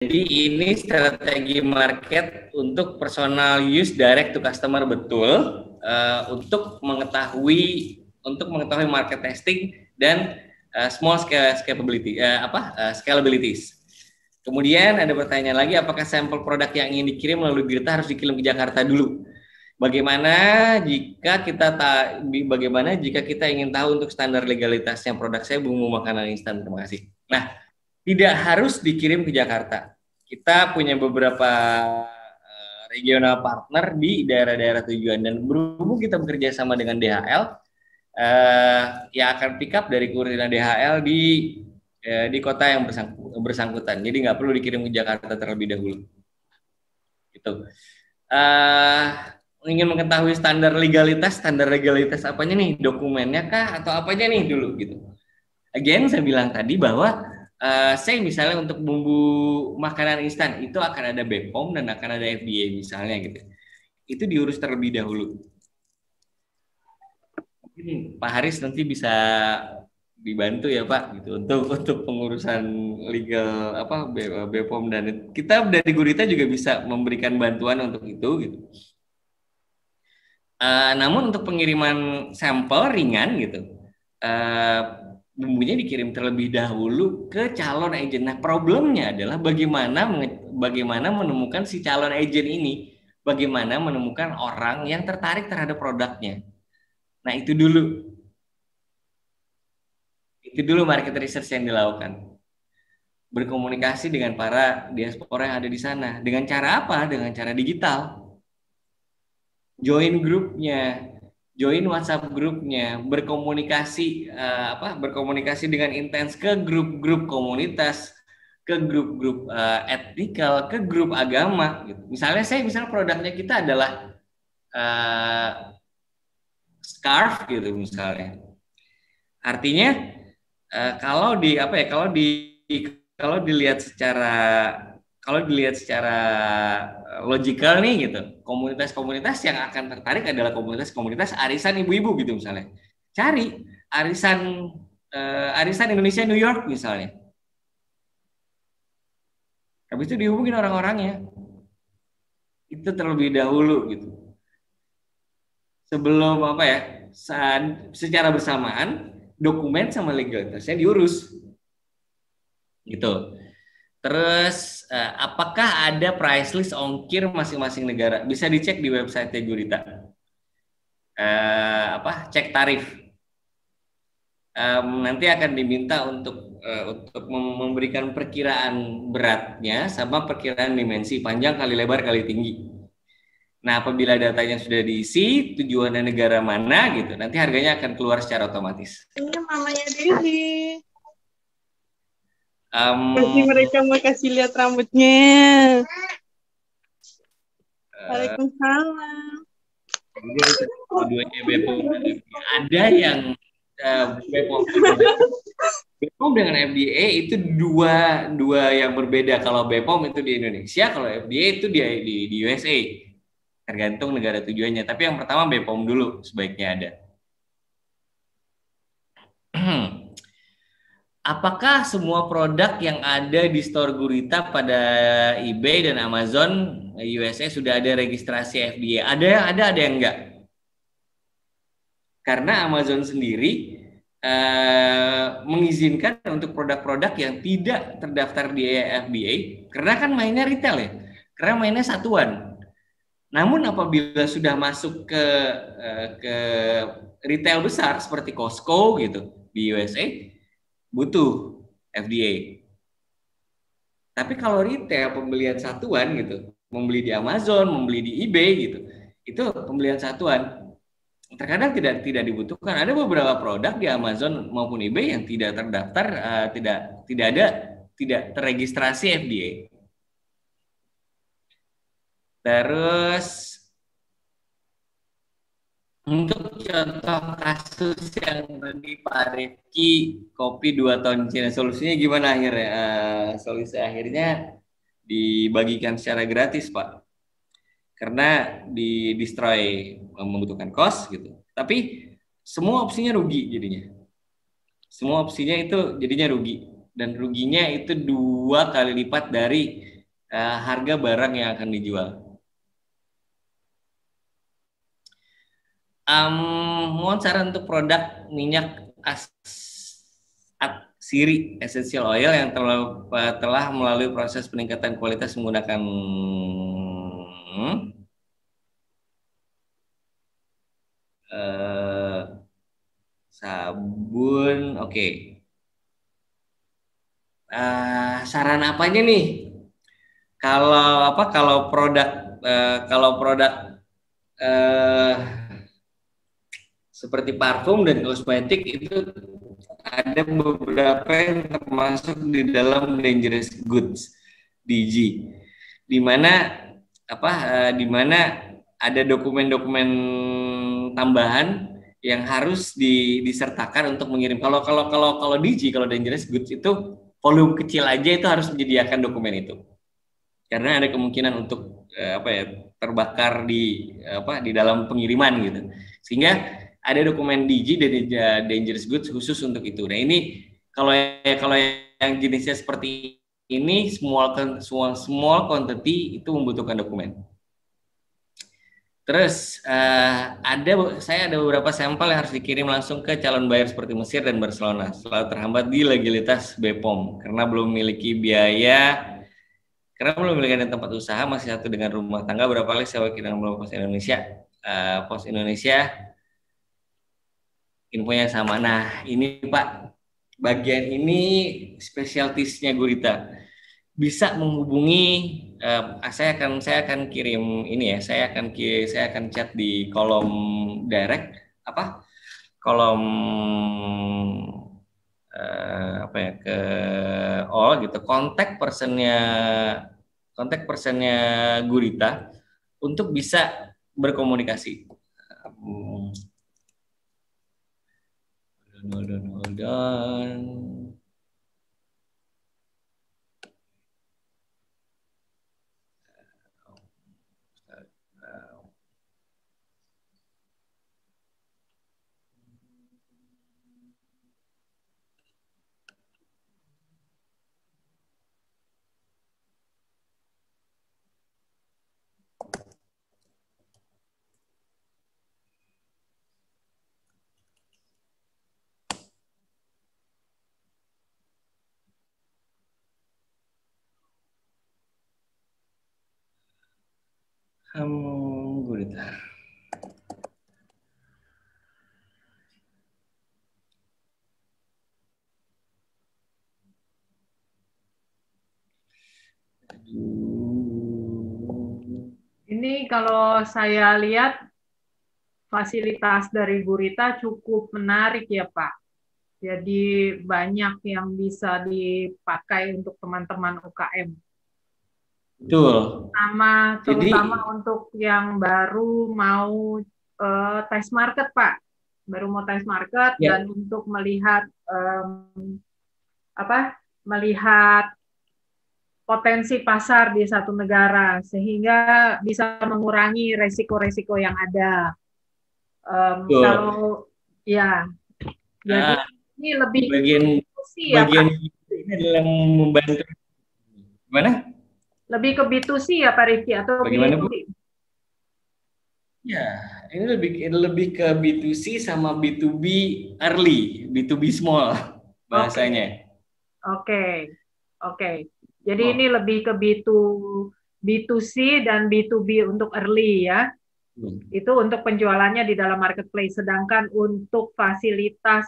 Jadi ini strategi market untuk personal use direct to customer betul, untuk mengetahui market testing dan small scale scalabilities. Kemudian ada pertanyaan lagi, apakah sampel produk yang ingin dikirim melalui Gurita harus dikirim ke Jakarta dulu? Bagaimana jika kita ingin tahu untuk standar legalitasnya produk saya bumbu makanan instan? Terima kasih. Nah, tidak harus dikirim ke Jakarta. Kita punya beberapa regional partner di daerah-daerah tujuan, dan berhubung kita bekerja sama dengan DHL, yang akan pick up dari kurir DHL di kota yang bersangkutan. Jadi nggak perlu dikirim ke Jakarta terlebih dahulu. Gitu. Ingin mengetahui standar legalitas apanya nih? Dokumennya kah atau apanya nih dulu gitu. Again, saya bilang tadi bahwa saya misalnya untuk bumbu makanan instan itu akan ada BPOM dan akan ada FDA misalnya gitu. Itu diurus terlebih dahulu. Mungkin Pak Haris nanti bisa dibantu ya Pak gitu untuk pengurusan legal BPOM, dan kita dari Gurita juga bisa memberikan bantuan untuk itu gitu. Namun untuk pengiriman sampel ringan gitu, bumbunya dikirim terlebih dahulu ke calon agent. Nah, problemnya adalah bagaimana menemukan si calon agent ini, bagaimana menemukan orang yang tertarik terhadap produknya. Nah, itu dulu market research yang dilakukan. Berkomunikasi dengan para diaspora yang ada di sana. Dengan cara apa? Dengan cara digital. Join grupnya, join WhatsApp grupnya, berkomunikasi dengan intens ke grup-grup komunitas, ke grup-grup etnikal, ke grup agama gitu. Misalnya produknya kita adalah scarf gitu misalnya. Artinya kalau dilihat secara logikal nih gitu, komunitas-komunitas yang akan tertarik adalah komunitas arisan ibu-ibu gitu misalnya. Cari arisan Indonesia New York misalnya. Habis itu dihubungin orang-orangnya. Itu terlebih dahulu gitu. Sebelum secara bersamaan dokumen sama legalitasnya diurus. Gitu. Terus apakah ada price list ongkir masing-masing negara? Bisa dicek di website Gurita. Cek tarif. Nanti akan diminta untuk memberikan perkiraan beratnya sama perkiraan dimensi panjang kali lebar kali tinggi. Nah, apabila datanya sudah diisi, tujuannya negara mana gitu, nanti harganya akan keluar secara otomatis. Ini mamanya Dewi. Mereka mau kasih lihat rambutnya. Waalaikumsalam. Ada yang BPOM dengan FDA itu dua yang berbeda. Kalau BPOM itu di Indonesia, kalau FDA itu di USA. Tergantung negara tujuannya. Tapi yang pertama BPOM dulu sebaiknya ada. Apakah semua produk yang ada di store Gurita pada eBay dan Amazon USA sudah ada registrasi FDA? Ada yang enggak? Karena Amazon sendiri mengizinkan untuk produk-produk yang tidak terdaftar di FDA, karena kan mainnya retail ya, karena mainnya satuan. Namun apabila sudah masuk ke retail besar seperti Costco gitu di USA, butuh FDA. Tapi kalau retail pembelian satuan gitu, membeli di Amazon, membeli di eBay gitu, itu pembelian satuan. Terkadang tidak dibutuhkan. Ada beberapa produk di Amazon maupun eBay yang tidak terdaftar, tidak terregistrasi FDA. Terus untuk contoh kasus yang tadi Pak Rifki kopi 2 ton Cina, solusinya gimana akhirnya? Solusi akhirnya dibagikan secara gratis Pak, karena di destroy membutuhkan cost gitu. Tapi semua opsinya rugi jadinya. Semua opsinya itu jadinya rugi, dan ruginya itu 2 kali lipat dari harga barang yang akan dijual. Mohon saran untuk produk minyak siri essential oil yang telah melalui proses peningkatan kualitas menggunakan sabun. Oke. Saran apanya nih? Kalau produk seperti parfum dan kosmetik itu ada beberapa yang termasuk di dalam dangerous goods (DG), di mana ada dokumen-dokumen tambahan yang harus disertakan untuk mengirim. Kalau DG, kalau dangerous goods itu volume kecil aja itu harus menyediakan dokumen itu, karena ada kemungkinan untuk terbakar di dalam pengiriman gitu, sehingga ada dokumen DG dan dangerous goods khusus untuk itu. Nah ini kalau yang jenisnya seperti ini small quantity itu membutuhkan dokumen. Terus saya ada beberapa sampel yang harus dikirim langsung ke calon buyer seperti Mesir dan Barcelona, selalu terhambat di legalitas BPOM karena belum memiliki tempat usaha, masih satu dengan rumah tangga. Berapa kali saya kirim melalui Pos Indonesia, infonya sama. Nah ini Pak, bagian ini spesialtisnya Gurita. Bisa menghubungi, saya akan kirim ini ya, saya akan chat di kolom direct kolom ke gitu, kontak personnya Gurita untuk bisa berkomunikasi. Hold on. Gurita. Ini kalau saya lihat fasilitas dari Gurita cukup menarik ya Pak. Jadi banyak yang bisa dipakai untuk teman-teman UKM. Betul. Terutama untuk yang baru mau test market Pak. Baru mau test market ya. Dan untuk melihat melihat potensi pasar di satu negara sehingga bisa mengurangi resiko-resiko yang ada. Kalau ya, jadi ini lebih bagian ini adalah membantu. Gimana? Lebih ke B2C ya Pak Rifki atau bagaimana Bu? Ya, ini lebih ke B2C sama B2B early, B2B small bahasanya. Oke. Jadi ini lebih ke B2C dan B2B untuk early ya. Itu untuk penjualannya di dalam marketplace. Sedangkan untuk fasilitas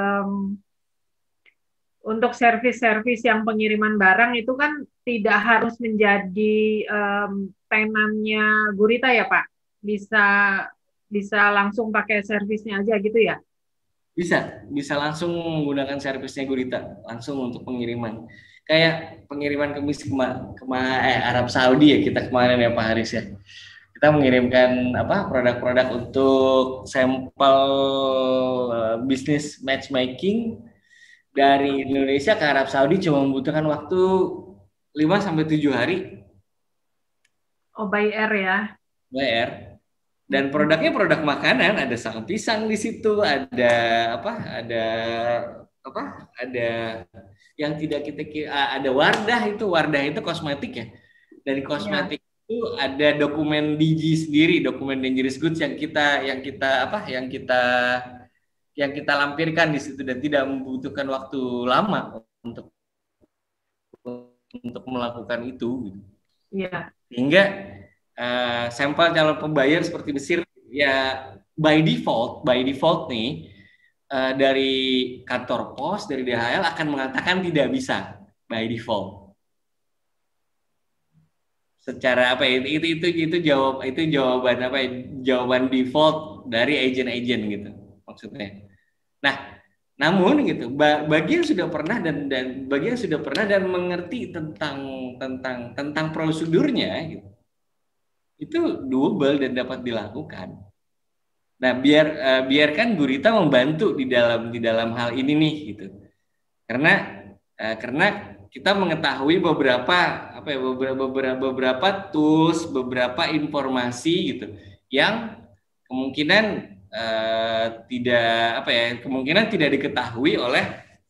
untuk servis-servis yang pengiriman barang itu kan tidak harus menjadi tenannya Gurita ya Pak. Bisa langsung pakai servisnya aja gitu ya? Bisa langsung menggunakan servisnya Gurita langsung untuk pengiriman. Kayak pengiriman kemis ke Arab Saudi ya kita kemarin ya Pak Haris ya. Kita mengirimkan produk-produk untuk sampel bisnis matchmaking dari Indonesia ke Arab Saudi cuma membutuhkan waktu 5-7 hari. Oh, by air ya? By air. Dan produknya produk makanan, ada sang pisang di situ, ada yang tidak kita kira, ada Wardah itu kosmetik ya. dari kosmetik itu ada dokumen DG sendiri, dokumen dangerous goods yang kita lampirkan di situ dan tidak membutuhkan waktu lama untuk melakukan itu. Iya. Sehingga sampel calon pembayar seperti Mesir ya by default nih dari kantor pos, dari DHL akan mengatakan tidak bisa by default. Secara apa ya, itu jawaban apa ya, jawaban default dari agent-agent gitu maksudnya. Nah, namun gitu bagi yang sudah pernah dan mengerti tentang prosedurnya gitu, itu doable dan dapat dilakukan. Nah, biarkan Gurita membantu di dalam hal ini nih gitu. Karena kita mengetahui beberapa tools, beberapa informasi gitu yang kemungkinan tidak diketahui oleh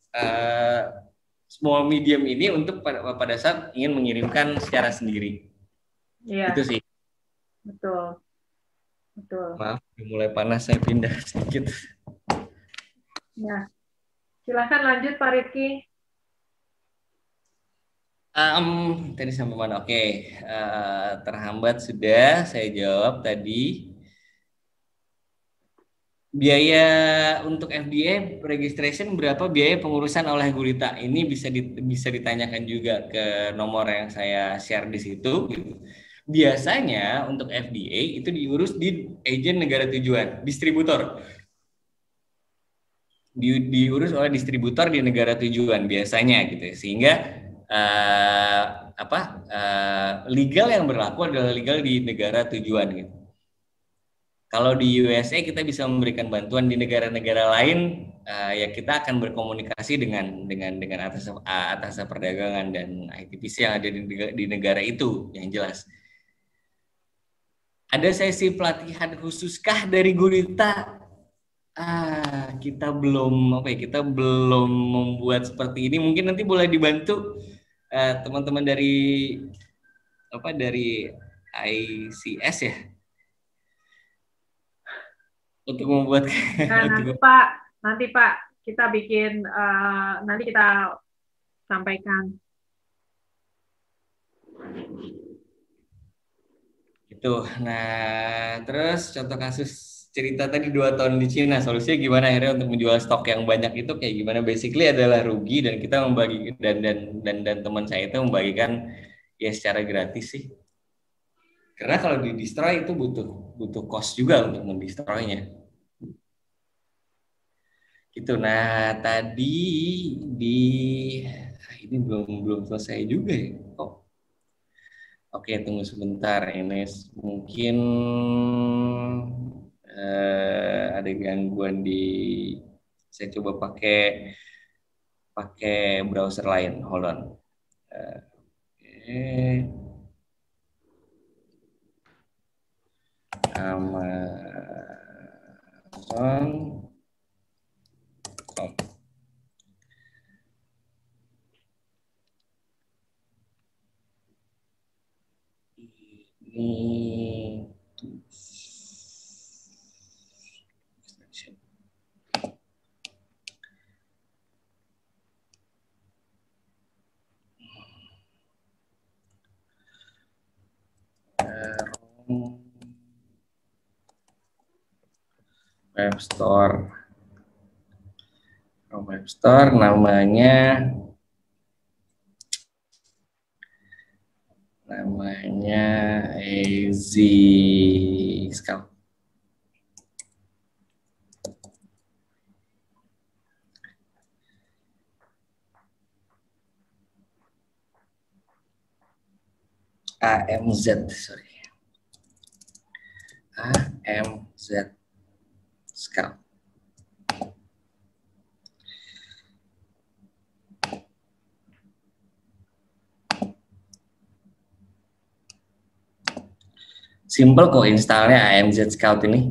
small medium ini untuk pada saat ingin mengirimkan secara sendiri. Iya. Itu sih. Betul. Maaf, mulai panas, saya pindah sedikit. Ya, silakan lanjut Pak Rifki. Tadi sampai mana? Oke, terhambat sudah saya jawab tadi. Biaya untuk FDA registration berapa biaya pengurusan oleh Gurita? Ini bisa ditanyakan juga ke nomor yang saya share di situ. Biasanya untuk FDA itu diurus di agen negara tujuan, distributor. Diurus oleh distributor di negara tujuan biasanya gitu. Sehingga legal yang berlaku adalah legal di negara tujuan gitu. Kalau di USA kita bisa memberikan bantuan, di negara-negara lain ya kita akan berkomunikasi dengan atas perdagangan dan ITPC yang ada di negara itu yang jelas. Ada sesi pelatihan khususkah dari Gurita? Kita belum membuat seperti ini. Mungkin nanti boleh dibantu teman-teman dari ICS ya. Untuk membuat nanti Pak kita bikin nanti kita sampaikan itu. Nah, terus contoh kasus cerita tadi 2 tahun di Cina, solusinya gimana akhirnya untuk menjual stok yang banyak itu kayak gimana? Basically adalah rugi dan kita membagi dan teman saya itu membagikan ya secara gratis sih. Karena kalau di destroy itu butuh cost juga untuk mendestroynya. Gitu. Nah, tadi ini belum selesai juga ya. Oke, tunggu sebentar. Ini mungkin ada gangguan saya coba pakai browser lain. Hold on. Amazon. Ini web store namanya Easy Scout. AMZ Scout. Simple kok installnya AMZ Scout ini.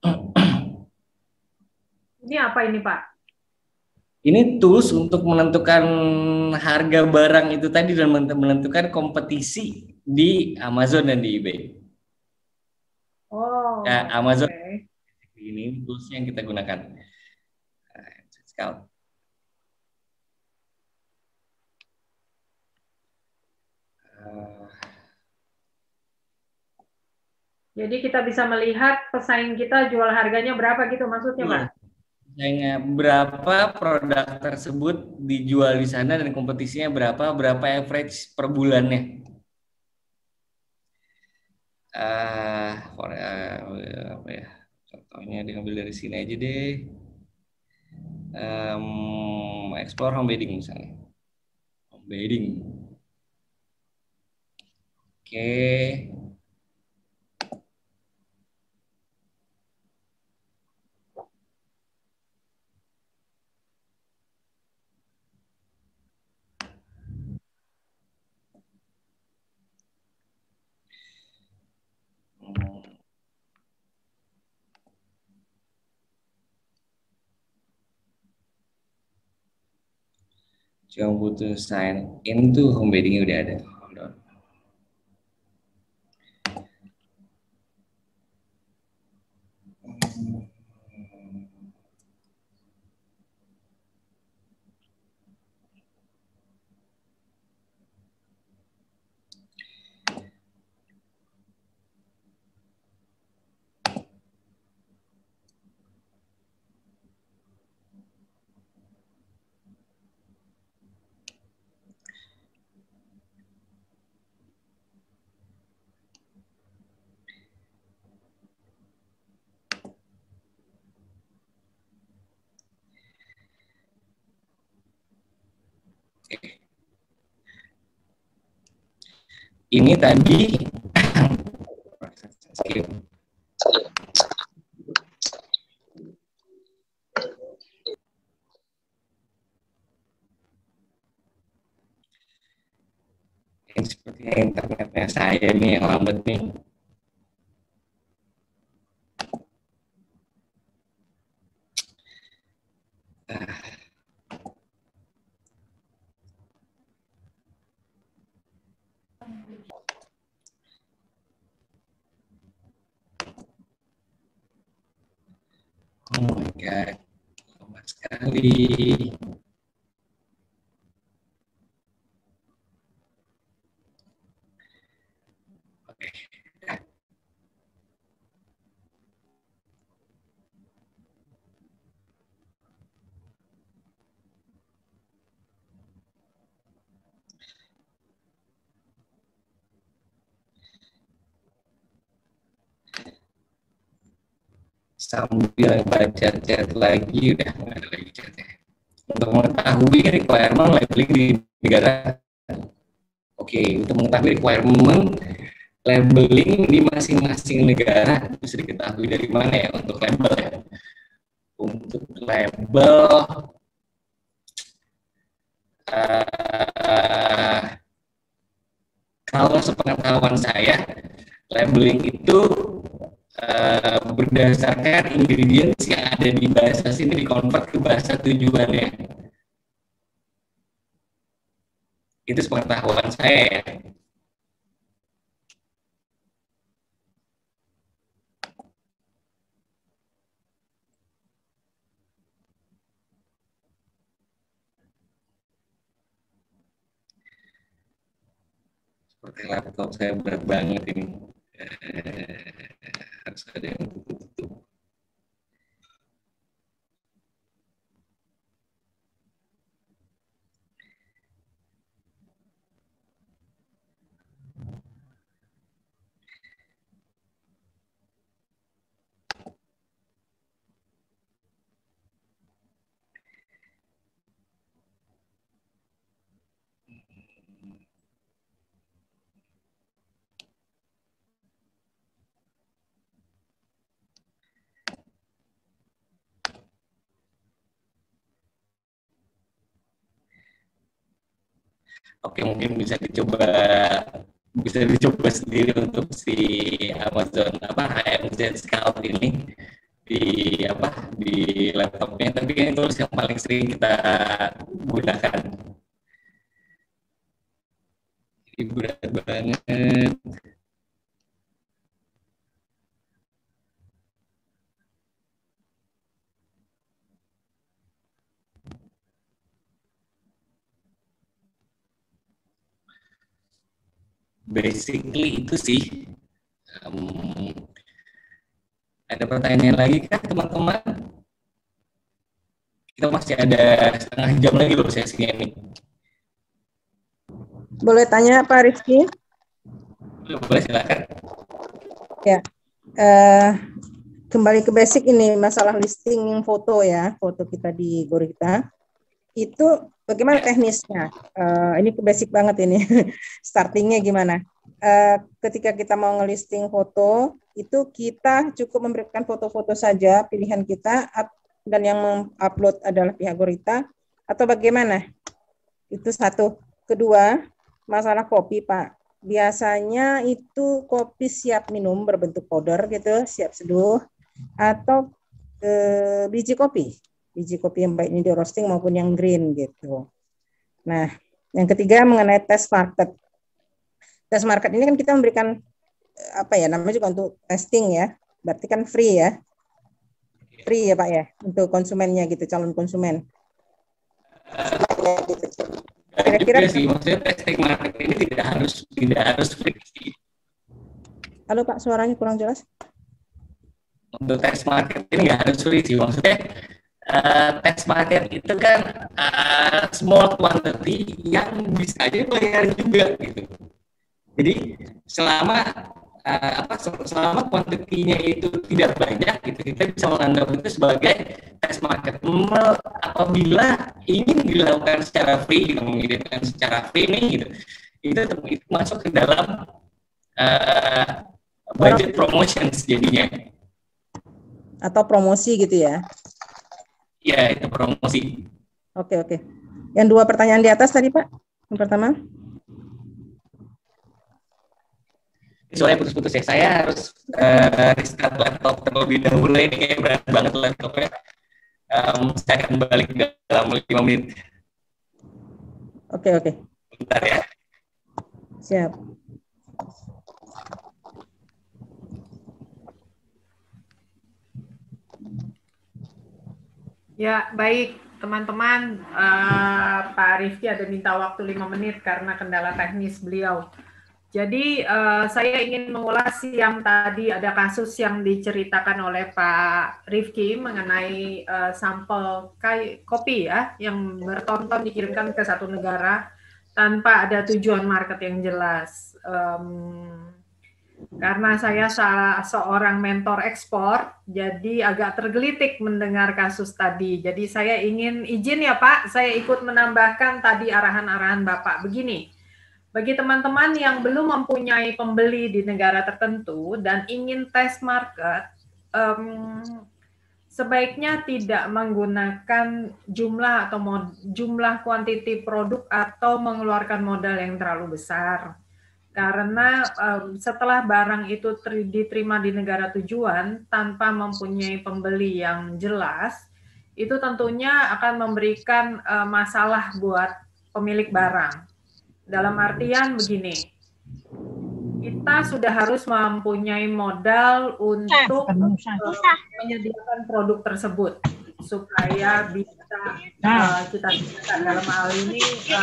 Ini apa ini Pak? Ini tools untuk menentukan harga barang itu tadi dan menentukan kompetisi di Amazon dan di eBay. Oh, Ya, Amazon oke. ini toolsnya yang kita gunakan. Scout. Jadi kita bisa melihat pesaing kita jual harganya berapa gitu maksudnya, Pak? Berapa produk tersebut dijual di sana dan kompetisinya berapa average per bulannya. Apa ya? Contohnya diambil dari sini aja deh. Explore home bidding misalnya. Home bidding. Oke. Cuma butuh sign in tuh home bidding udah ada. Hold on. Ini tadi ini sepertinya internetnya saya nih yang lambat nih. Oh my god, lambat sekali. Oke. Sambil baca chat lagi, udah nggak ada lagi chatnya. Untuk mengetahui requirement labeling di negara. Oke, untuk mengetahui requirement labeling di masing-masing negara bisa diketahui dari mana ya untuk label ya. Untuk label kalau sepengetahuan saya labeling itu berdasarkan ingredients yang ada di bahasa sini dikonvert ke bahasa tujuannya. Itu sepengetahuan saya ya. Seperti laptop saya berat banget ini. Harus ada yang tutup. Oke, mungkin bisa dicoba sendiri untuk si Amazon AMZ Scout ini di laptopnya, tapi ini tools yang paling sering kita gunakan. Berat banget. Basically itu sih. Ada pertanyaan lagi kan teman-teman? Kita masih ada setengah jam lagi loh sesinya ini. Boleh tanya Pak Rizky? Boleh, silakan. Ya, kembali ke basic ini, masalah listing foto ya, foto kita di Gorita. Itu bagaimana teknisnya? Ini ke basic banget ini, startingnya gimana? Ketika kita mau ngelisting foto, itu kita cukup memberikan foto-foto saja, pilihan kita, dan yang mengupload adalah pihak Gorita, atau bagaimana? Itu satu. Kedua, masalah kopi, Pak. Biasanya itu kopi siap minum berbentuk powder gitu, siap seduh, atau biji kopi yang baik ini di roasting maupun yang green gitu. Nah, yang ketiga mengenai test market. Test market ini kan kita memberikan namanya juga untuk testing ya, berarti kan free ya Pak ya untuk konsumennya gitu, calon konsumen. Kira-kira sih, maksudnya testing market ini tidak harus free. Halo Pak, suaranya kurang jelas. Untuk test market ini nggak harus free sih, maksudnya test market itu kan small quantity yang bisa aja bayar juga gitu. Jadi selama kuantitinya itu tidak banyak gitu, kita bisa menganggap itu sebagai test market. Apabila ingin dilakukan secara free, gitu, mengirimkan secara free nih gitu, itu masuk ke dalam budget promotions jadinya. Atau promosi gitu ya? Ya, itu promosi. Oke. Yang dua pertanyaan di atas tadi Pak, yang pertama? Soalnya putus-putus ya, saya harus restart laptop terlebih dahulu, ini kayak berat banget laptopnya. Saya akan balik dalam 5 menit. Oke. Bentar ya. Siap. Ya, baik teman-teman, Pak Rifki ada minta waktu 5 menit karena kendala teknis beliau. Jadi saya ingin mengulas yang tadi ada kasus yang diceritakan oleh Pak Rifki mengenai sampel kopi ya, yang bertonton dikirimkan ke satu negara tanpa ada tujuan market yang jelas. Karena saya seorang mentor ekspor, jadi agak tergelitik mendengar kasus tadi. Jadi saya ingin izin ya Pak, saya ikut menambahkan tadi arahan-arahan Bapak begini. Bagi teman-teman yang belum mempunyai pembeli di negara tertentu dan ingin test market, sebaiknya tidak menggunakan jumlah atau jumlah kuantiti produk atau mengeluarkan modal yang terlalu besar. Karena setelah barang itu diterima di negara tujuan tanpa mempunyai pembeli yang jelas, itu tentunya akan memberikan masalah buat pemilik barang. Dalam artian begini, kita sudah harus mempunyai modal untuk menyediakan produk tersebut supaya bisa kita dalam hal ini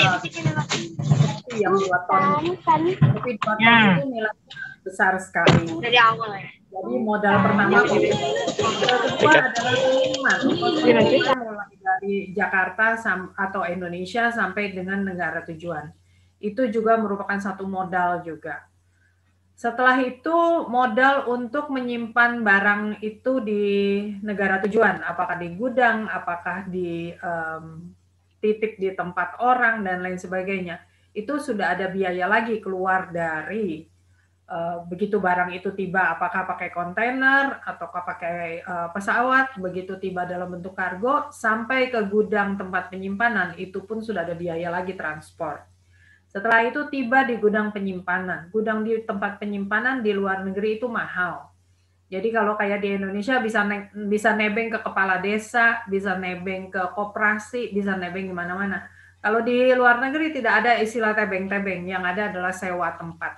yang 2 ton. Tapi 2 ton itu nilainya besar sekali. Dari awal ya. Jadi modal pertama kedua adalah pengiriman. Mulai dari Jakarta atau Indonesia sampai dengan negara tujuan. Itu juga merupakan satu modal juga. Setelah itu modal untuk menyimpan barang itu di negara tujuan, apakah di gudang, apakah di titip di tempat orang dan lain sebagainya. Itu sudah ada biaya lagi keluar dari begitu barang itu tiba, apakah pakai kontainer ataukah pakai pesawat, begitu tiba dalam bentuk kargo sampai ke gudang tempat penyimpanan, itu pun sudah ada biaya lagi transport. Setelah itu tiba di gudang penyimpanan. Gudang di tempat penyimpanan di luar negeri itu mahal. Jadi kalau kayak di Indonesia bisa nebeng ke kepala desa, bisa nebeng ke koperasi, bisa nebeng di mana-mana. Kalau di luar negeri tidak ada istilah tebeng-tebeng, yang ada adalah sewa tempat.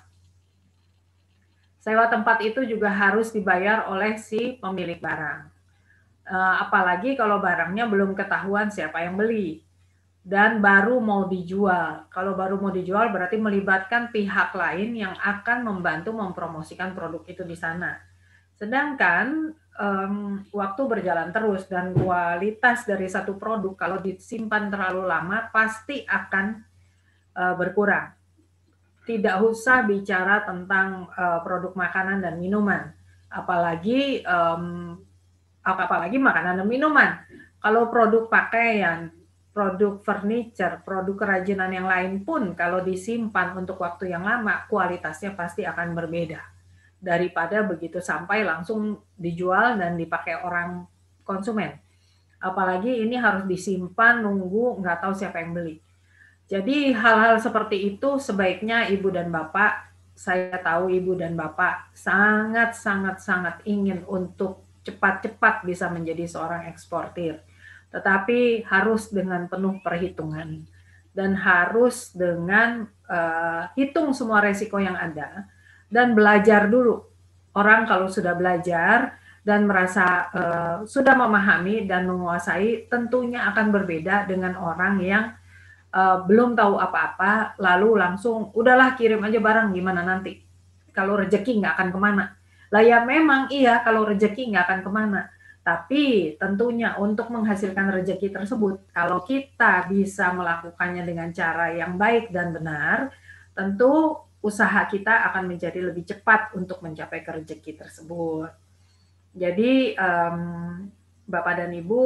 Sewa tempat itu juga harus dibayar oleh si pemilik barang. Apalagi kalau barangnya belum ketahuan siapa yang beli dan baru mau dijual. Kalau baru mau dijual berarti melibatkan pihak lain yang akan membantu mempromosikan produk itu di sana. Sedangkan waktu berjalan terus dan kualitas dari satu produk kalau disimpan terlalu lama pasti akan berkurang. Tidak usah bicara tentang produk makanan dan minuman, apalagi makanan dan minuman. Kalau produk pakaian, produk furniture, produk kerajinan yang lain pun kalau disimpan untuk waktu yang lama, kualitasnya pasti akan berbeda daripada begitu sampai langsung dijual dan dipakai orang konsumen. Apalagi ini harus disimpan, nunggu, nggak tahu siapa yang beli. Jadi hal-hal seperti itu sebaiknya Ibu dan Bapak, saya tahu Ibu dan Bapak sangat ingin untuk cepat-cepat bisa menjadi seorang eksportir. Tetapi harus dengan penuh perhitungan dan harus dengan hitung semua resiko yang ada dan belajar dulu. Orang kalau sudah belajar dan merasa sudah memahami dan menguasai, tentunya akan berbeda dengan orang yang belum tahu apa-apa, lalu langsung udahlah kirim aja barang gimana nanti. Kalau rezeki nggak akan kemana. Lah ya memang iya kalau rezeki nggak akan kemana. Tapi tentunya untuk menghasilkan rezeki tersebut, kalau kita bisa melakukannya dengan cara yang baik dan benar, tentu usaha kita akan menjadi lebih cepat untuk mencapai ke rezeki tersebut. Jadi Bapak dan Ibu,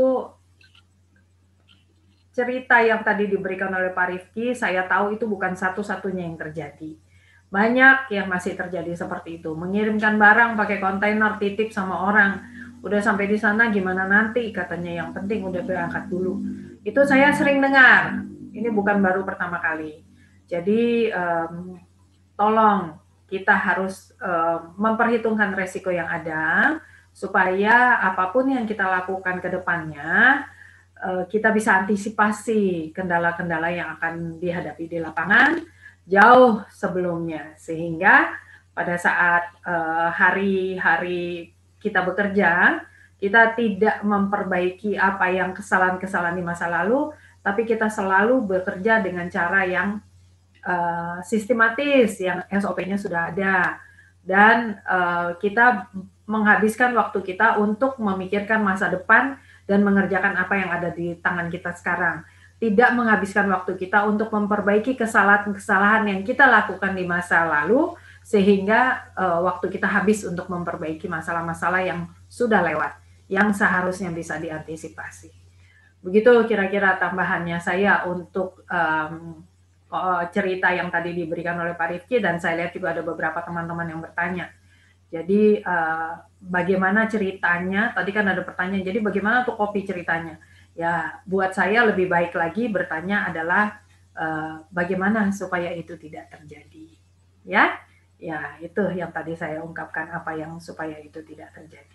cerita yang tadi diberikan oleh Pak Rifki, saya tahu itu bukan satu-satunya yang terjadi. Banyak yang masih terjadi seperti itu. Mengirimkan barang pakai kontainer, titip sama orang. Udah sampai di sana gimana nanti? Katanya yang penting udah berangkat dulu. Itu saya sering dengar. Ini bukan baru pertama kali. Jadi tolong kita harus memperhitungkan resiko yang ada supaya apapun yang kita lakukan ke depannya kita bisa antisipasi kendala-kendala yang akan dihadapi di lapangan jauh sebelumnya, sehingga pada saat hari-hari kita bekerja, kita tidak memperbaiki apa yang kesalahan-kesalahan di masa lalu, tapi kita selalu bekerja dengan cara yang sistematis, yang SOP-nya sudah ada, dan kita menghabiskan waktu kita untuk memikirkan masa depan dan mengerjakan apa yang ada di tangan kita sekarang. Tidak menghabiskan waktu kita untuk memperbaiki kesalahan-kesalahan yang kita lakukan di masa lalu, sehingga waktu kita habis untuk memperbaiki masalah-masalah yang sudah lewat, yang seharusnya bisa diantisipasi. Begitu kira-kira tambahannya saya untuk cerita yang tadi diberikan oleh Pak Rifki, dan saya lihat juga ada beberapa teman-teman yang bertanya. Jadi bagaimana ceritanya, tadi kan ada pertanyaan, jadi bagaimana tuh kopi ceritanya? Ya, buat saya lebih baik lagi bertanya adalah bagaimana supaya itu tidak terjadi. Ya, itu yang tadi saya ungkapkan, apa yang supaya itu tidak terjadi.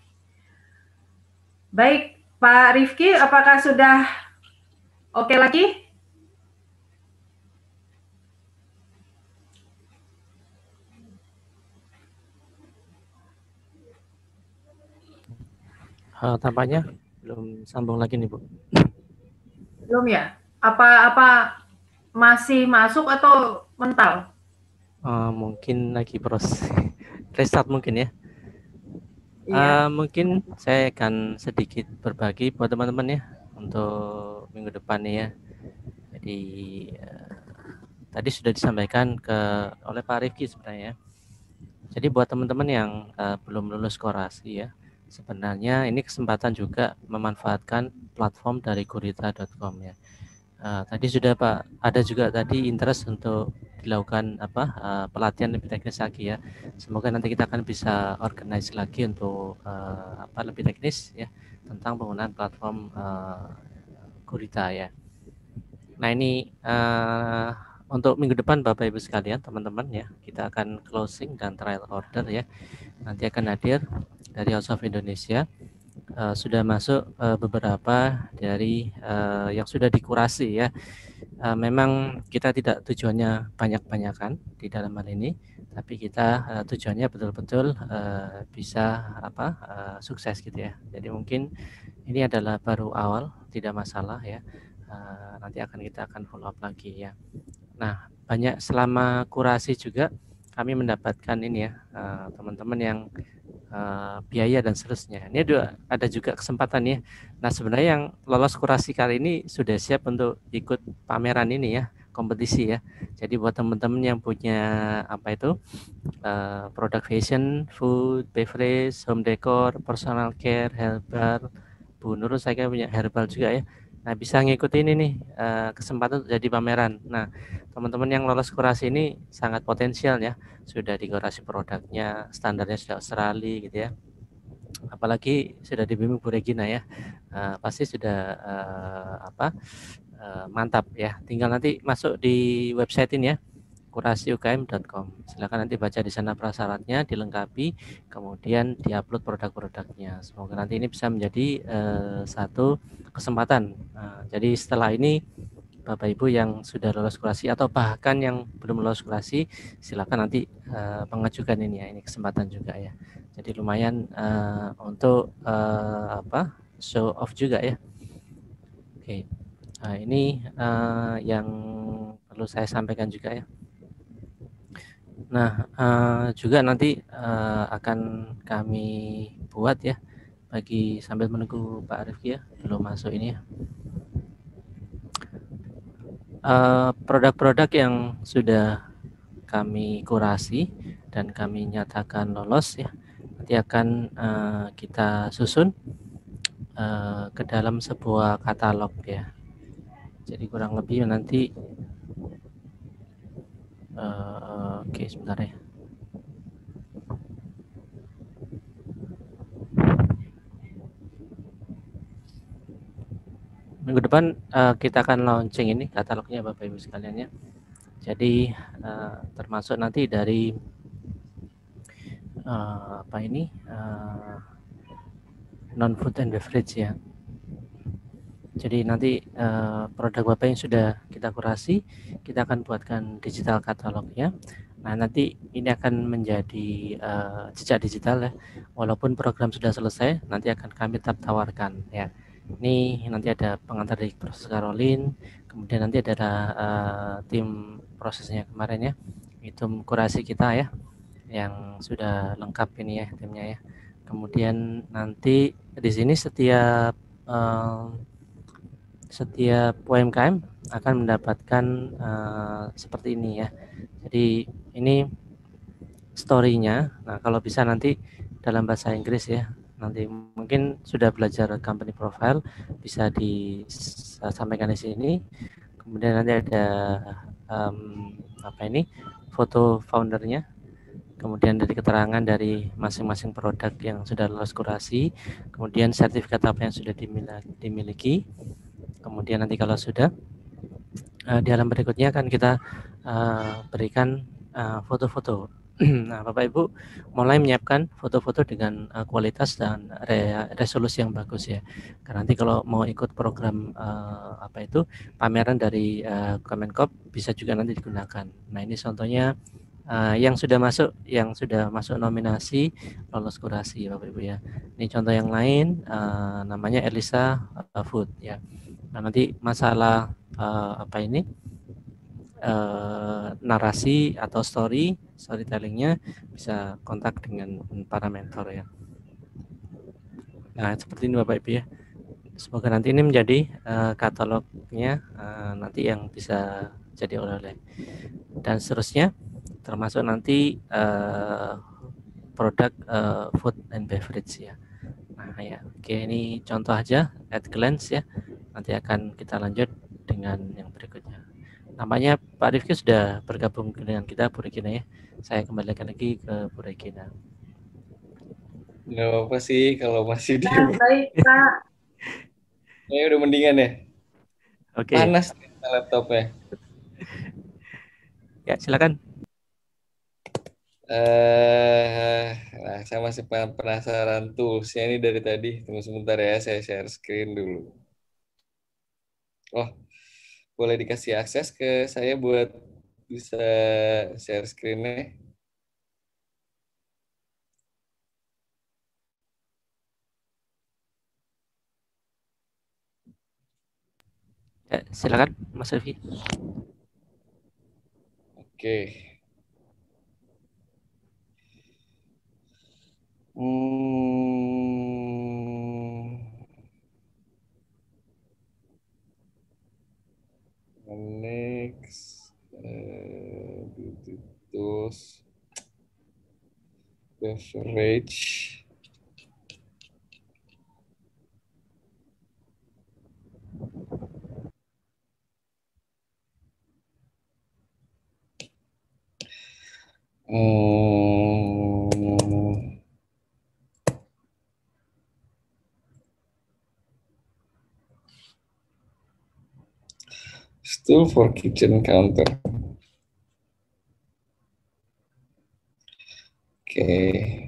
Baik, Pak Rifki, apakah sudah oke lagi? Tampaknya belum sambung lagi nih Bu. Belum ya? Apa masih masuk atau mental? Mungkin lagi proses restart mungkin ya. Iya. Mungkin saya akan sedikit berbagi buat teman-teman ya untuk minggu depan nih ya. Jadi tadi sudah disampaikan oleh Pak Rifki sebenarnya. Jadi buat teman-teman yang belum lulus Korasi ya, sebenarnya ini kesempatan juga memanfaatkan platform dari gurita.com ya. Tadi sudah Pak, ada juga tadi interest untuk dilakukan pelatihan lebih teknis lagi ya. Semoga nanti kita akan bisa organize lagi untuk lebih teknis ya tentang penggunaan platform Gurita ya. Nah ini untuk minggu depan Bapak Ibu sekalian teman-teman ya, kita akan closing dan trial order ya. Nanti akan hadir dari House of Indonesia. Sudah masuk beberapa dari yang sudah dikurasi ya. memang kita tidak tujuannya banyak-banyakan di dalam hal ini, tapi kita tujuannya betul-betul bisa sukses gitu ya. Jadi mungkin ini adalah baru awal, tidak masalah ya. Nanti kita akan follow up lagi ya. Nah, banyak selama kurasi juga kami mendapatkan ini ya, teman-teman yang biaya dan seterusnya. Ini ada juga kesempatan ya. Nah, sebenarnya yang lolos kurasi kali ini sudah siap untuk ikut pameran ini ya, kompetisi ya. Jadi buat teman-teman yang punya produk fashion, food, beverage, home decor, personal care, herbal. Bu Nurul saya punya herbal juga ya. Nah, bisa ngikutin ini kesempatan untuk jadi pameran. Nah, teman-teman yang lolos kurasi ini sangat potensial ya. Sudah dikurasi produknya, standarnya sudah Australia gitu ya. Apalagi sudah dibimbing Bu Regina ya. Pasti sudah mantap ya. Tinggal nanti masuk di website ini ya, kurasiukm.com. Silakan nanti baca di sana prasyaratnya, dilengkapi, kemudian diupload produk-produknya. Semoga nanti ini bisa menjadi satu kesempatan. Jadi setelah ini Bapak Ibu yang sudah lolos kurasi atau bahkan yang belum lolos kurasi, silakan nanti mengajukan ini ya, ini kesempatan juga ya. Jadi lumayan untuk show off juga ya. Oke. Nah, ini yang perlu saya sampaikan juga ya. Nah, juga nanti akan kami buat ya, bagi sambil menunggu Pak Rifki ya, belum masuk ini ya. Produk-produk yang sudah kami kurasi dan kami nyatakan lolos ya, nanti akan kita susun ke dalam sebuah katalog ya. Jadi kurang lebih nanti oke, sebentar ya. Minggu depan kita akan launching ini katalognya Bapak Ibu sekalian ya. Jadi termasuk nanti dari non food and beverage ya. Jadi nanti produk Bapak yang sudah kita kurasi, kita akan buatkan digital katalognya. Nah, nanti ini akan menjadi jejak digital ya. Walaupun program sudah selesai, nanti akan kami tetap tawarkan ya. Ini nanti ada pengantar dari Proses Caroline, kemudian nanti ada tim prosesnya kemarin ya, itu kurasi kita ya, yang sudah lengkap ini ya timnya ya. Kemudian nanti di sini setiap UMKM akan mendapatkan seperti ini ya. Jadi ini story-nya. Nah, kalau bisa nanti dalam bahasa Inggris ya. Nanti mungkin sudah belajar company profile, bisa disampaikan di sini. Kemudian nanti ada foto foundernya. Kemudian dari keterangan dari masing-masing produk yang sudah lolos kurasi. Kemudian sertifikat apa yang sudah dimiliki. Kemudian nanti kalau sudah di halaman berikutnya akan kita berikan foto-foto. Nah, Bapak Ibu mulai menyiapkan foto-foto dengan kualitas dan resolusi yang bagus ya. Karena nanti kalau mau ikut program pameran dari Kemenkop bisa juga nanti digunakan. Nah, ini contohnya yang sudah masuk nominasi lolos kurasi Bapak Ibu ya. Ini contoh yang lain namanya Elisa Food ya. Nah, nanti masalah narasi atau storytellingnya bisa kontak dengan para mentor ya. Nah, seperti ini Bapak Ibu ya. Semoga nanti ini menjadi katalognya nanti yang bisa jadi oleh-oleh dan seterusnya, termasuk nanti produk food and beverage ya. Nah ya, oke, ini contoh aja at glance ya. Nanti akan kita lanjut dengan yang berikutnya. Namanya Pak Rifki sudah bergabung dengan kita, Bu Regina ya. Saya kembalikan lagi ke Bu Regina. Nggak apa sih kalau masih di. Baik Pak. Ini udah mendingan ya. Oke. Panas laptopnya. Ya silakan. Nah, saya masih penasaran toolsnya ini dari tadi. Tunggu sebentar ya, saya share screen dulu. Oh, boleh dikasih akses ke saya buat bisa share screen-nya. Ya, silakan Mas Rifki. Oke. Next, beauty tools, beverage. Stool for kitchen counter. Oke.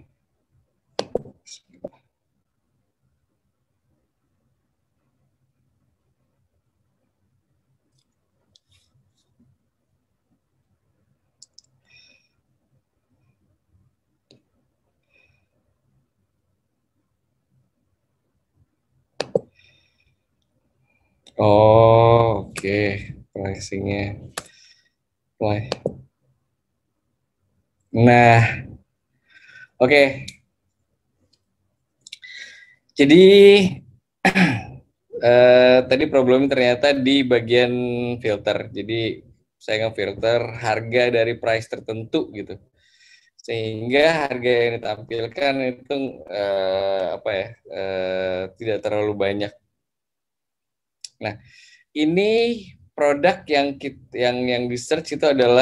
Oh, oke. Pricing-nya. Play. Nah, oke. Jadi tadi problemnya ternyata di bagian filter. Jadi saya nge-filter harga dari price tertentu gitu. Sehingga harga yang ditampilkan itu tidak terlalu banyak. Nah, ini produk yang di search itu adalah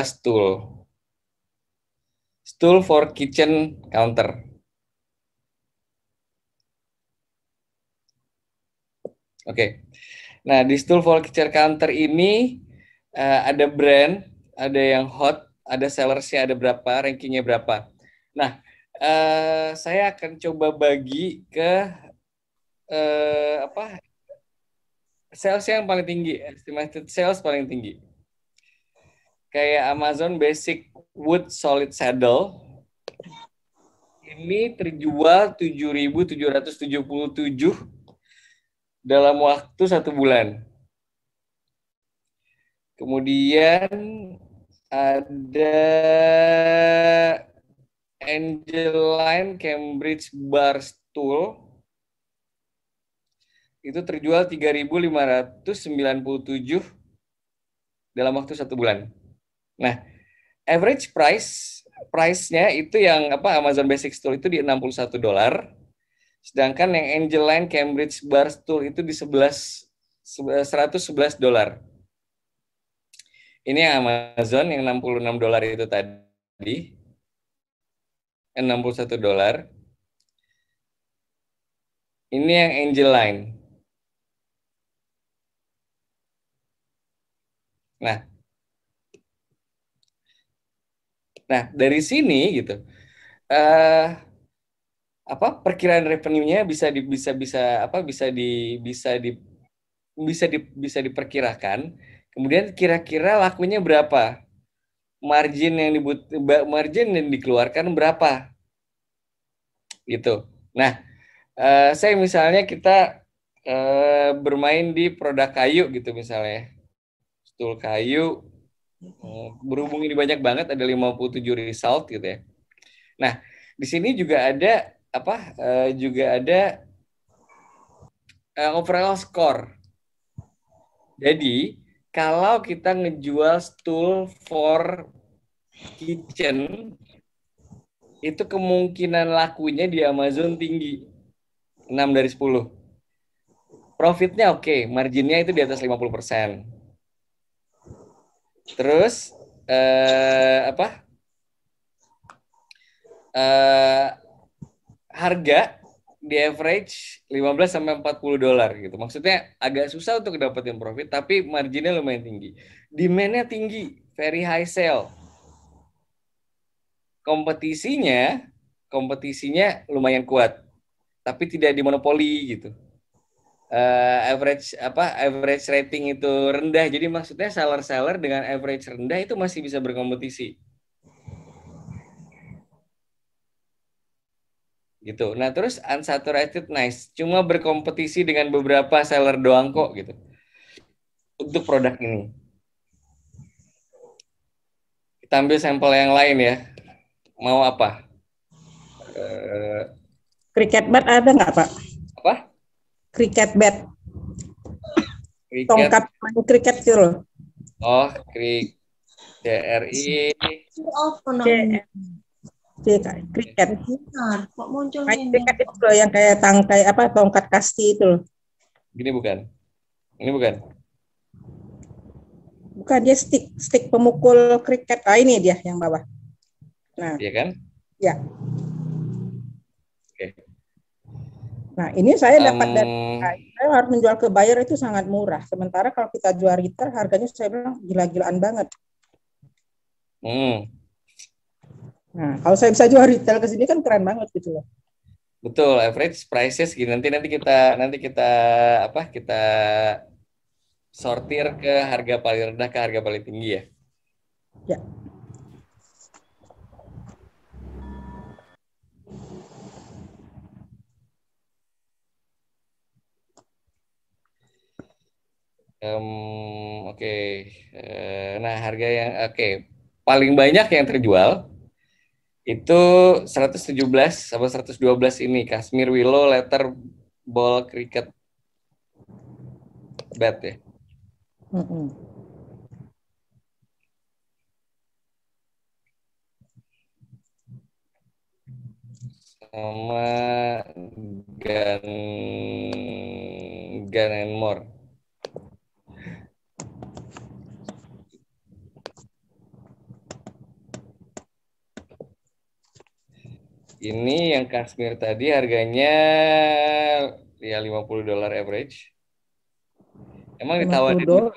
stool for kitchen counter. Oke. Nah, di stool for kitchen counter ini ada brand, ada yang hot, ada sellersnya ada berapa, rankingnya berapa. Nah, saya akan coba bagi ke sales yang paling tinggi, estimated sales paling tinggi. Kayak Amazon Basic Wood Solid Saddle ini terjual 7.777 dalam waktu 1 bulan. Kemudian ada Angeline Cambridge Bar Stool itu terjual 3.597 dalam waktu 1 bulan. Nah, average price-nya itu yang Amazon Basic Stool itu di $61. Sedangkan yang Angeline Cambridge Bar Stool itu di $111. Ini yang Amazon yang $66 itu tadi. $61. Ini yang Angeline. Nah, dari sini gitu. Perkiraan revenue-nya bisa diperkirakan. Kemudian kira-kira lakunya berapa? Margin yang dikeluarkan berapa? Gitu. Nah, saya misalnya kita bermain di produk kayu gitu misalnya. Stool kayu. Berhubung ini banyak banget, ada 57 result gitu ya. Nah, di sini juga ada overall score. Jadi, kalau kita ngejual stool for kitchen, itu kemungkinan lakunya di Amazon tinggi. 6 dari 10. Profitnya oke, marginnya itu di atas 50%. Terus harga di average 15 sampai $40 gitu. Maksudnya agak susah untuk dapetin profit, tapi marginnya lumayan tinggi. Demand-nya tinggi, very high sale. Kompetisinya lumayan kuat, tapi tidak dimonopoli gitu. average rating itu rendah. Jadi maksudnya seller-seller dengan average rendah itu masih bisa berkompetisi. Gitu. Nah, terus unsaturated nice cuma berkompetisi dengan beberapa seller doang kok gitu. Untuk produk ini. Kita ambil sampel yang lain ya. Mau apa? Cricket bat ada nggak, Pak? Apa? Cricket bat. Cricket. Tongkat main cricket itu loh. Oh, CRI. Cricket. Kok muncul Main cricket itu loh yang kayak tongkat kasti itu loh. Gini bukan? Ini bukan? Bukan, dia stick pemukul cricket. Ah, ini dia yang bawah. Nah, Iya kan? ya. Oke. Nah, ini saya dapat dari saya harus menjual ke buyer itu sangat murah. Sementara kalau kita jual retail harganya saya bilang gila-gilaan banget. Nah, kalau saya bisa jual retail ke sini kan keren banget gitu loh. Betul, average prices gitu. Nanti kita sortir ke harga paling rendah ke harga paling tinggi ya. Ya. Oke. Nah, harga yang paling banyak yang terjual itu 117 sama 112 ini Kashmir Willow Leather Ball Cricket Bat ya. Sama Gun and More. Ini yang Kashmir tadi harganya ya $50 average. Emang ditawarin gitu?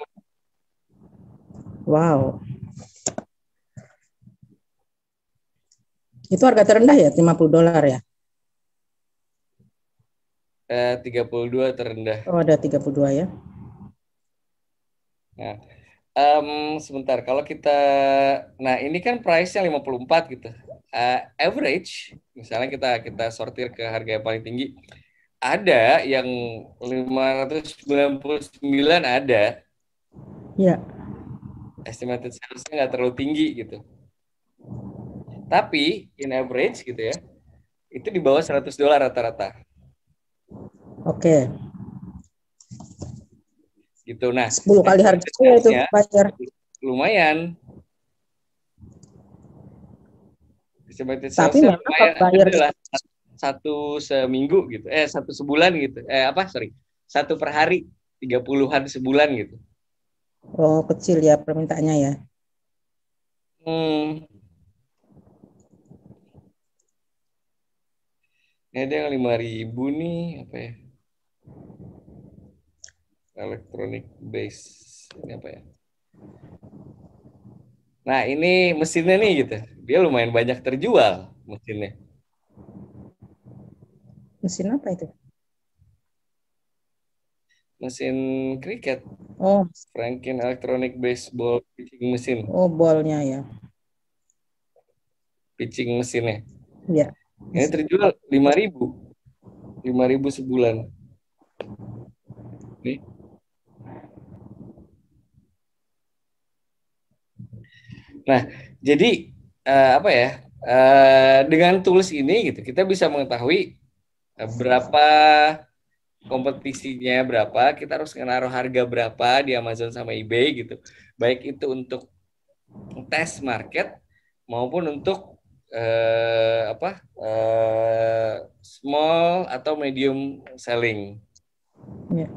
Wow. Itu harga terendah ya, $50 ya? 32 terendah. Oh, ada 32 ya. Nah, sebentar. Kalau kita, nah ini kan price-nya 54 gitu. Average, misalnya kita sortir ke harga yang paling tinggi, ada yang 599 ada. Ya. Estimated sales-nya nggak terlalu tinggi gitu. Tapi in average gitu ya, itu di bawah $100 rata-rata. Oke. Gitu. Nah, 10 kali harganya itu bayar. Lumayan. Tapi memang kalau bayar satu seminggu gitu, satu sebulan gitu, satu per hari, 30-an sebulan gitu. Oh, kecil ya permintaannya ya. Ini ada yang 5.000 nih, apa ya? Electronic base, ini apa ya? Nah, ini mesinnya nih gitu. Dia lumayan banyak terjual mesinnya. Mesin apa itu? Mesin cricket. Oh, Franklin Electronic Baseball pitching mesin. Oh, bolnya ya. Pitching mesinnya. Ya. Ini terjual 5.000. 5.000 sebulan. Nih. Nah, jadi dengan tools ini gitu kita bisa mengetahui berapa kompetisinya berapa, kita harus naruh harga berapa di Amazon sama eBay gitu. Baik itu untuk tes market maupun untuk small atau medium selling. Ya.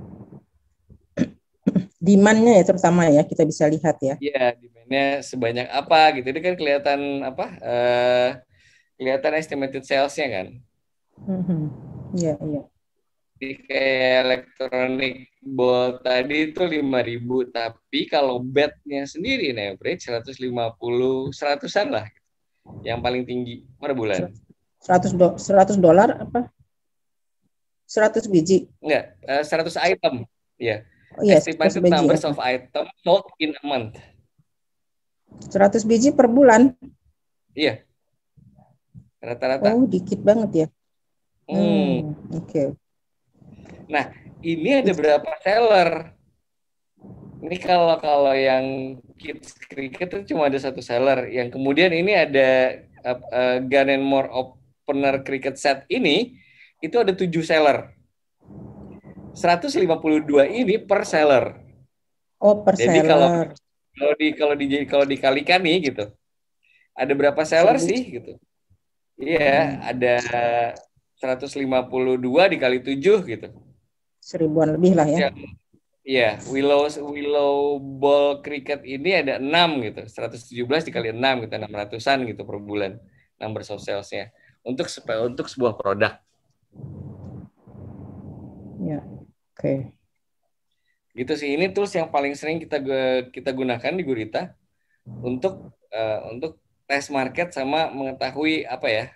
Demand-nya ya terutama ya kita bisa lihat ya. Iya, demand-nya sebanyak apa gitu. Ini kan kelihatan kelihatan estimated sales-nya kan. Iya, iya. Jadi kayak elektronik ball tadi itu 5.000, tapi kalau bet-nya sendiri nih average 150-100-an lah. Yang paling tinggi per bulan. $100 apa? 100 biji. Enggak, 100 item. Ya. Oh iya, 100 Estimated biji. numbers Oke. of items sold in a month. 100 biji per bulan. Iya, rata-rata. Oh, dikit banget ya. Oke. Nah, ini ada berapa seller? Ini kalau yang kids cricket itu cuma ada satu seller. Yang kemudian ini ada Gun and More opener cricket set ini itu ada 7 seller. 152 ini per seller. Oh, per Jadi kalau seller. dikalikan nih gitu. Ada berapa seller 1000. sih gitu? Iya, ada 152 dikali 7 gitu. 1000-an lebih lah ya. Iya, Willow Ball Cricket ini ada 6 gitu. 117 dikali 6 gitu, 600-an gitu per bulan number of sales-nya. Untuk sebuah produk. Ya. Oke. Gitu sih, ini tools yang paling sering kita gunakan di Gurita untuk test market sama mengetahui apa ya?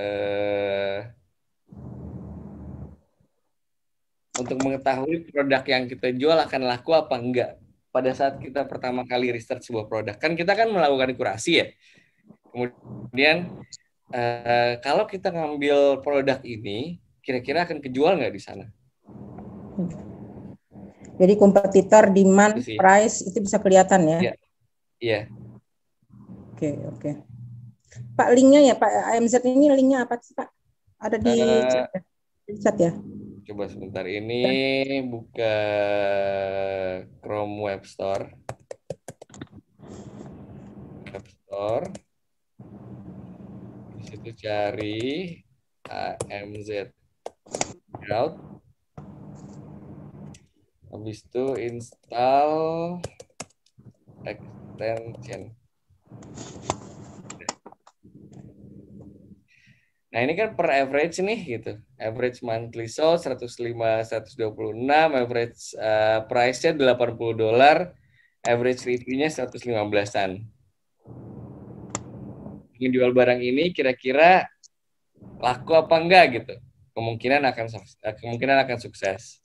Untuk mengetahui produk yang kita jual akan laku apa enggak pada saat kita pertama kali research sebuah produk. Kan kita kan melakukan kurasi ya. Kemudian kalau kita ngambil produk ini, kira-kira akan kejual nggak di sana? Jadi kompetitor, demand, price itu bisa kelihatan ya? Iya. Oke. Pak, linknya ya Pak, AMZ ini linknya apa sih Pak? Ada di chat ya? Coba sebentar, ini buka Chrome Web Store. Di situ cari AMZ Crowd. Habis itu install extension. Nah, ini kan per average nih gitu. Average monthly sold 105, 126, average price-nya $80, average review-nya 115-an. Menjual barang ini kira-kira laku apa enggak gitu. Kemungkinan akan sukses.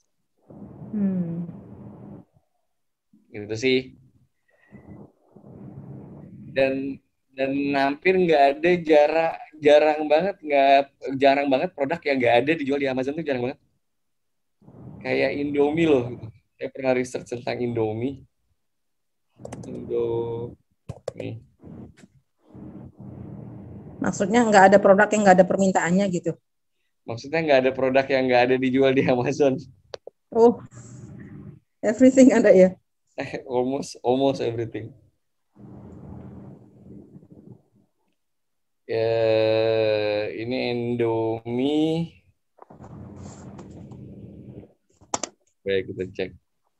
Gitu sih. Dan hampir nggak ada, jarang banget produk yang nggak ada dijual di Amazon tuh, jarang banget. Kayak Indomie loh gitu. Saya pernah research tentang Indomie. Maksudnya nggak ada produk yang nggak ada permintaannya gitu? Maksudnya nggak ada produk yang nggak ada dijual di Amazon. Oh, everything ada ya? Almost everything. Ini Indomie. Baik, kita cek.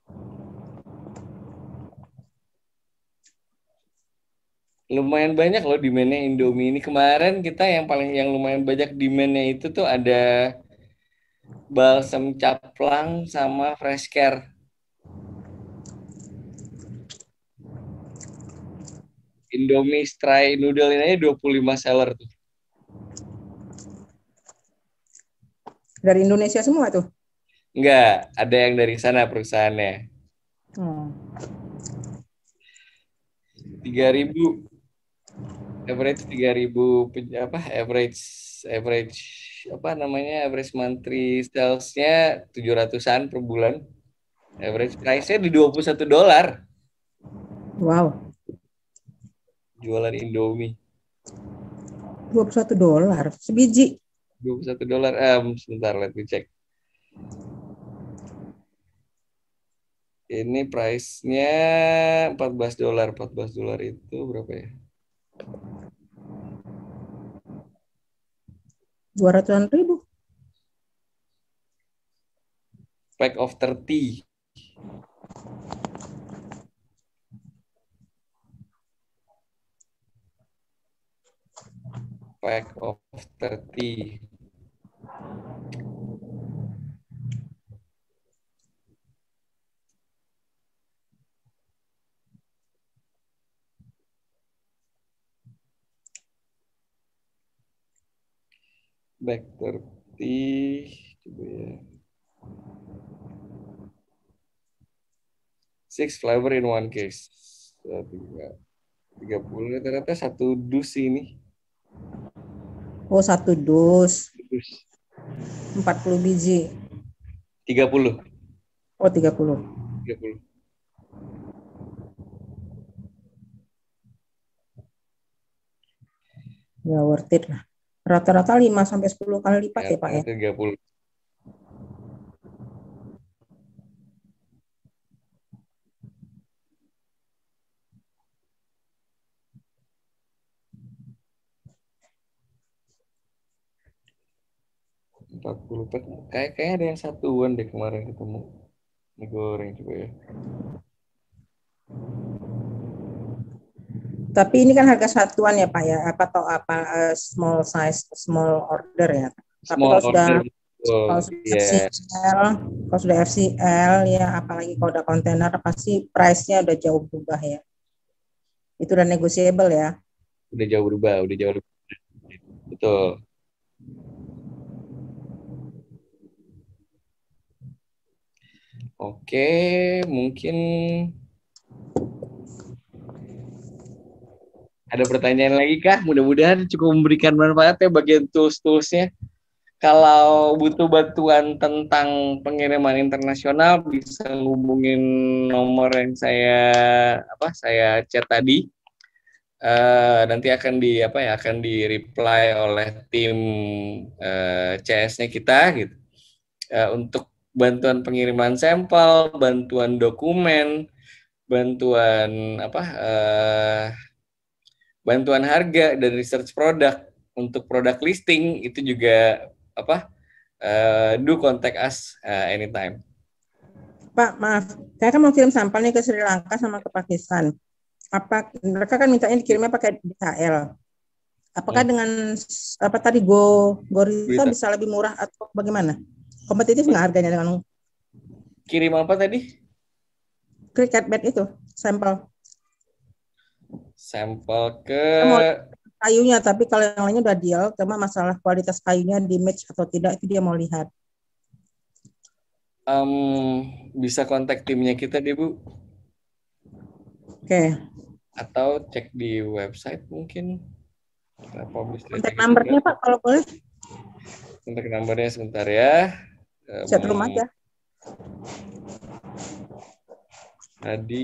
Lumayan banyak loh demand-nya Indomie ini. Kemarin kita yang lumayan banyak demand-nya itu tuh ada balsam caplang sama fresh care. Indomie Stry Noodle ini 25 seller tuh. Dari Indonesia semua tuh? Enggak, ada yang dari sana perusahaannya. 3.000 average 3.000 average monthly sales-nya 700-an per bulan. Average price-nya di $21. Wow. Jualan Indomie. $21 sebiji. $21. Sebentar, let me check. Ini price-nya $14. $14 itu berapa ya? 200-an ribu. Pack of 30. Pack of 30. Back 30. Coba ya. Six flavor in one case. 30 ternyata satu dus ini. Oh, 1 dus. Dus. 40 biji. 30. Oh, 30. 30. Ya, worth it lah. Rata-rata 5-10 kali lipat ya, Pak ya. 30. Kayaknya ada yang satuan deh kemarin ketemu. Ini goreng coba ya. Tapi ini kan harga satuan ya, Pak ya. Small size, small order ya. Tapi Small order. Kalau sudah FCL ya, apalagi kalau udah kontainer pasti price-nya udah jauh berubah ya. Itu udah negotiable ya. Udah jauh berubah. Betul. Oke, mungkin ada pertanyaan lagi kah? Mudah-mudahan cukup memberikan manfaat ya bagian tools-toolsnya. Kalau butuh bantuan tentang pengiriman internasional bisa hubungin nomor yang saya chat tadi. Nanti akan di reply oleh tim CS-nya kita gitu. Untuk bantuan pengiriman sampel, bantuan dokumen, bantuan bantuan harga dan research produk untuk produk listing itu juga do contact us anytime. Pak, maaf, saya kan mau kirim sampelnya ke Sri Lanka sama ke Pakistan. Mereka kan mintanya dikirimnya pakai DHL. Apakah dengan Gorita bisa lebih murah atau bagaimana? Kompetitif nggak harganya dengan kirim apa tadi? Cricut bed itu, sampel ke kayunya, tapi kalau yang lainnya udah deal, cuma masalah kualitas kayunya di match atau tidak itu dia mau lihat. Bisa kontak timnya kita deh Bu. Oke. Atau cek di website mungkin. Kontak nomornya Pak kalau boleh. Kontak nomornya sebentar ya. Chat room aja. Tadi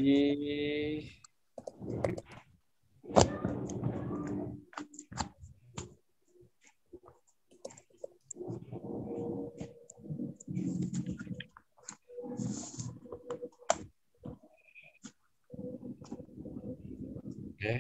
okay.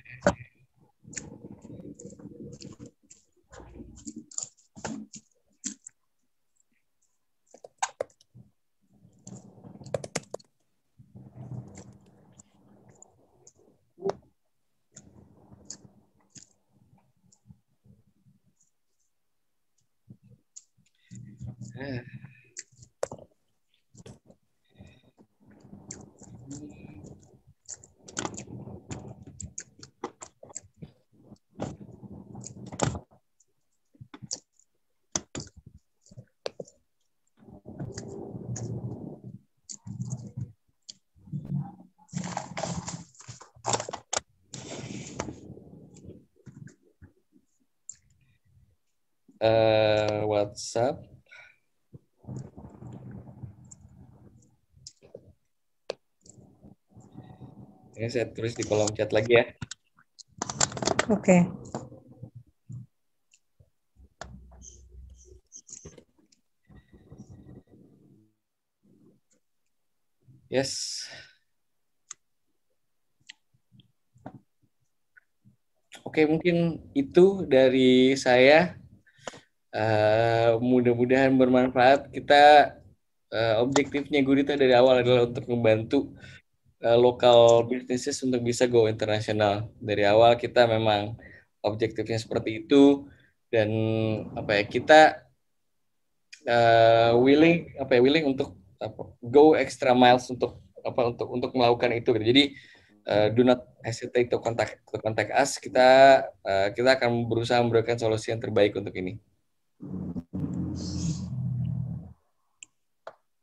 WhatsApp. Ini saya tulis di kolom chat lagi ya. Oke. Yes. Oke, mungkin itu dari saya. Mudah-mudahan bermanfaat. Kita objektifnya Gurita dari awal adalah untuk membantu local businesses untuk bisa go internasional. Dari awal kita memang objektifnya seperti itu dan kita willing untuk go extra miles untuk melakukan itu. Jadi do not hesitate to contact us. Kita akan berusaha memberikan solusi yang terbaik untuk ini.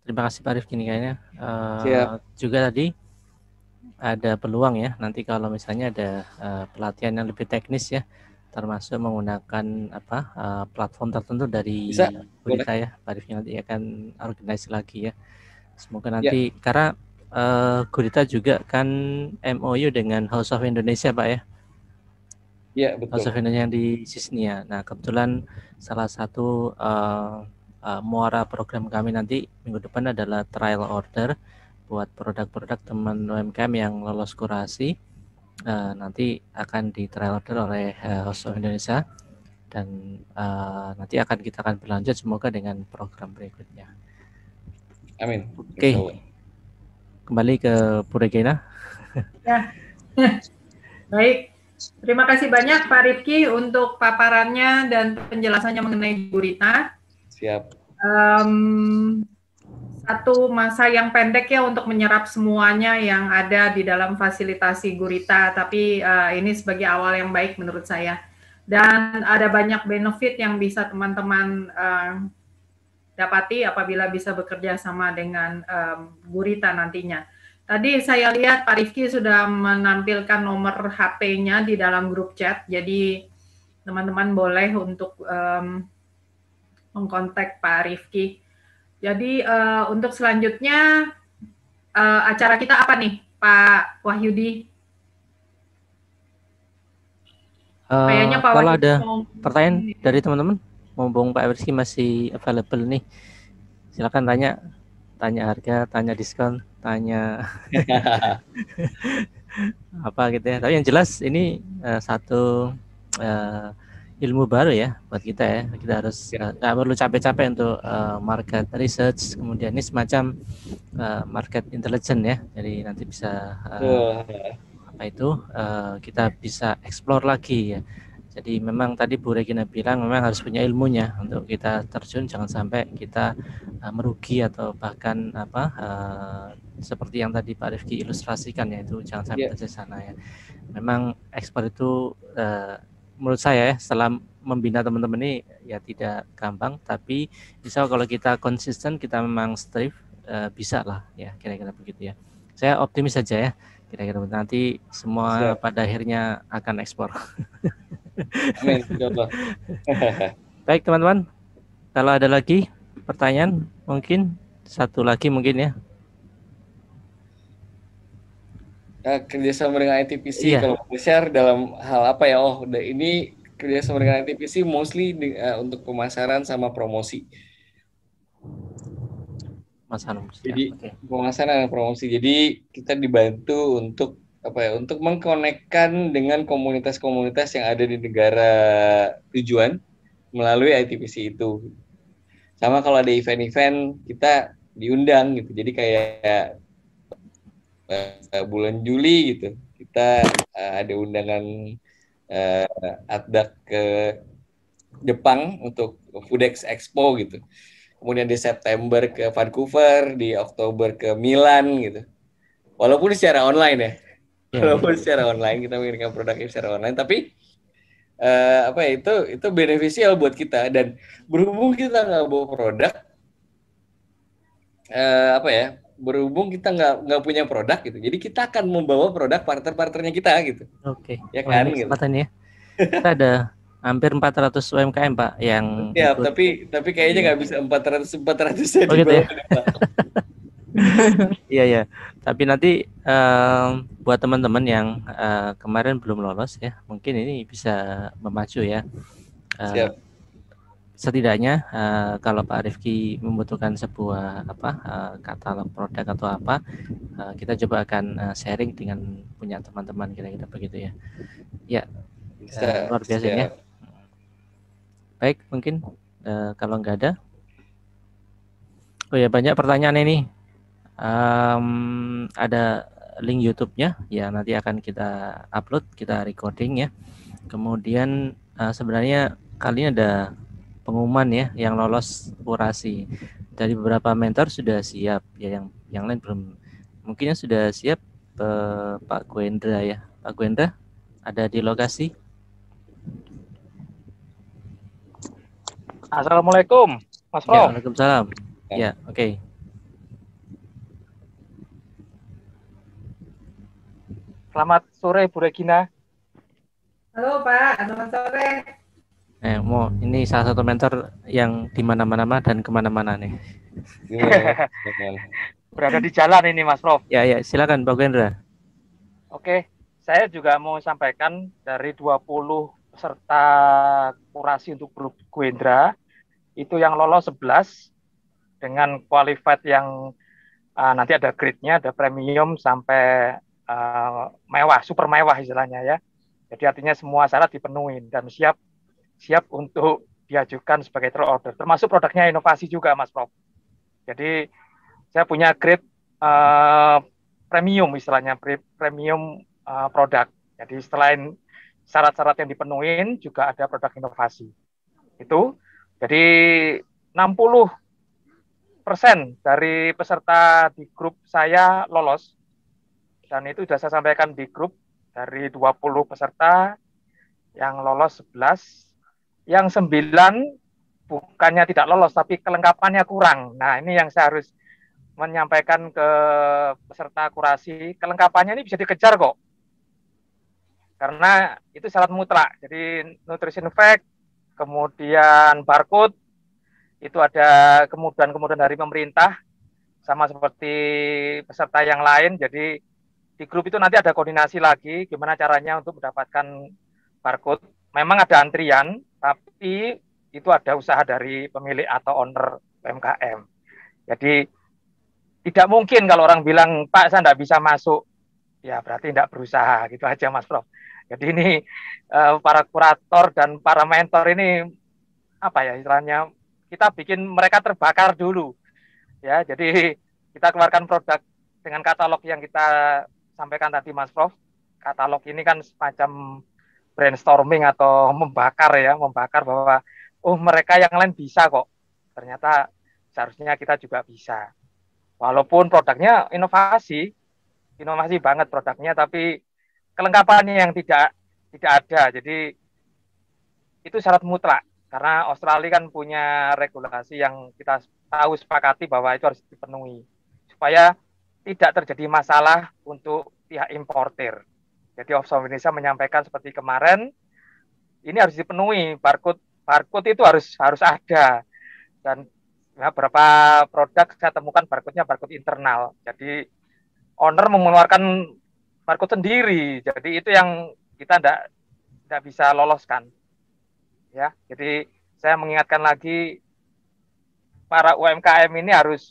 terima kasih Pak Rifki nih kayaknya. Siap. Juga tadi ada peluang ya nanti kalau misalnya ada pelatihan yang lebih teknis ya, termasuk menggunakan platform tertentu dari Bisa, Gurita boleh. ya, Pak Rifki nanti akan organize lagi ya. Semoga Ya. nanti karena Gurita juga kan MOU dengan House of Indonesia Pak ya. Iya, betul. House of Indonesia yang di Sisnia. Nah kebetulan salah satu muara program kami nanti minggu depan adalah trial order buat produk-produk teman UMKM yang lolos kurasi. Nanti akan di trial order oleh House of Indonesia dan nanti kita akan berlanjut semoga dengan program berikutnya. Amin. Oke. Kembali ke Bu Regina. Ya. Baik. Terima kasih banyak Pak Rifki untuk paparannya dan penjelasannya mengenai Gurita. Siap. Satu masa yang pendek ya untuk menyerap semuanya yang ada di dalam fasilitasi Gurita, tapi ini sebagai awal yang baik menurut saya. Dan ada banyak benefit yang bisa teman-teman dapati apabila bisa bekerja sama dengan Gurita nantinya. Tadi saya lihat Pak Rifki sudah menampilkan nomor HP-nya di dalam grup chat, jadi teman-teman boleh untuk mengkontak Pak Rifki. Jadi untuk selanjutnya acara kita apa nih Pak Wahyudi? Kayaknya Pak kalau Wahyudi ada pertanyaan dari teman-teman, mumpung Pak Rizky masih available nih, silakan tanya harga, tanya diskon, tanya apa gitu ya. Tapi yang jelas ini satu ilmu baru ya buat kita ya. Kita harus nggak perlu capek-capek untuk market research, kemudian ini semacam market intelligence ya. Jadi nanti bisa kita bisa explore lagi ya. Jadi memang tadi Bu Regina bilang memang harus punya ilmunya untuk kita terjun, jangan sampai kita merugi atau bahkan seperti yang tadi Pak Rifki ilustrasikan ya, itu jangan sampai terjadi sana ya. Memang ekspor itu menurut saya ya, setelah membina teman-teman ini ya tidak gampang, tapi bisa kalau kita konsisten, kita memang strive, bisa lah ya, kira-kira begitu ya. Saya optimis saja ya, kira-kira nanti semua pada akhirnya akan ekspor. Amin. Baik teman-teman, kalau ada lagi pertanyaan, mungkin satu lagi mungkin ya. Kerjasama dengan ITPC kalau share dalam hal apa ya? Oh, ini kerjasama dengan ITPC mostly untuk pemasaran sama promosi. Jadi pemasaran dan promosi. Jadi kita dibantu untuk untuk mengkonekkan dengan komunitas-komunitas yang ada di negara tujuan melalui ITPC itu. Sama kalau ada event-event kita diundang gitu. Jadi kayak bulan Juli gitu kita ada undangan ADDAC ke Jepang untuk Foodex Expo gitu. Kemudian di September ke Vancouver, di Oktober ke Milan gitu. Walaupun secara online ya. Walaupun secara online kita mengirimkan produknya secara online, tapi itu beneficial buat kita. Dan berhubung kita nggak bawa produk, berhubung kita nggak punya produk gitu, jadi kita akan membawa produk partner-partnernya kita gitu. Oke. Ya kan gitu. Ya. Kita ada hampir 400 UMKM Pak yang ya, tapi kayaknya nggak bisa 400 ya gitu ya. Iya. Tapi nanti buat teman-teman yang kemarin belum lolos ya, mungkin ini bisa memacu ya. Siap. Setidaknya kalau Pak Rifki membutuhkan sebuah katalog produk atau apa, kita coba akan sharing dengan punya teman-teman kira-kira begitu ya. Ya, luar biasa ya. Baik, mungkin kalau nggak ada. Oh ya, banyak pertanyaan ini. Ada link YouTube-nya ya, nanti akan kita upload, kita recording ya. Kemudian sebenarnya kali ini ada pengumuman ya yang lolos kurasi dari beberapa mentor sudah siap ya, yang lain belum, mungkinnya sudah siap. Pak Gwendra ya, Pak Gwendra ada di lokasi. Assalamualaikum Mas Rob. Waalaikumsalam. Ya, oke. Selamat sore Bu Regina. Halo Pak, selamat sore. Ini salah satu mentor yang di mana-mana dan kemana-mana nih. Berada di jalan ini Mas Prof. Ya, silakan Pak Gendra. Oke, saya juga mau sampaikan dari 20 peserta kurasi untuk grup Gwendra, itu yang lolos 11 dengan qualified yang nanti ada grade-nya, ada premium sampai mewah, super mewah istilahnya ya. Jadi artinya semua syarat dipenuhi dan siap untuk diajukan sebagai trial order. Termasuk produknya inovasi juga Mas Prof. Jadi saya punya grade premium istilahnya, premium produk. Jadi selain syarat-syarat yang dipenuhi juga ada produk inovasi. Itu jadi 60% dari peserta di grup saya lolos. Dan itu sudah saya sampaikan di grup, dari 20 peserta yang lolos 11, yang 9 bukannya tidak lolos tapi kelengkapannya kurang. Nah, ini yang saya harus menyampaikan ke peserta kurasi, kelengkapannya ini bisa dikejar kok. Karena itu syarat mutlak. Jadi nutrition fact, kemudian barcode, itu ada kemudahan-kemudahan dari pemerintah, sama seperti peserta yang lain. Jadi di grup itu nanti ada koordinasi lagi gimana caranya untuk mendapatkan barcode. Memang ada antrian, tapi itu ada usaha dari pemilik atau owner UMKM. Jadi tidak mungkin kalau orang bilang, Pak saya tidak bisa masuk, ya berarti tidak berusaha, gitu aja Mas Prof. Jadi ini para kurator dan para mentor ini apa ya istilahnya, kita bikin mereka terbakar dulu. Ya, jadi kita keluarkan produk dengan katalog yang kita sampaikan tadi Mas Prof. Katalog ini kan semacam brainstorming atau membakar bahwa mereka yang lain bisa kok. Ternyata seharusnya kita juga bisa. Walaupun produknya inovasi banget produknya, tapi kelengkapannya yang tidak ada. Jadi itu syarat mutlak karena Australia kan punya regulasi yang kita tahu sepakati bahwa itu harus dipenuhi supaya tidak terjadi masalah untuk pihak importer. Jadi Oxfam Indonesia menyampaikan seperti kemarin, ini harus dipenuhi, barcode itu harus ada. Dan beberapa produk saya temukan barcode-nya barcode internal. Jadi owner mengeluarkan barcode sendiri. Jadi itu yang kita tidak bisa loloskan. Ya, jadi saya mengingatkan lagi para UMKM ini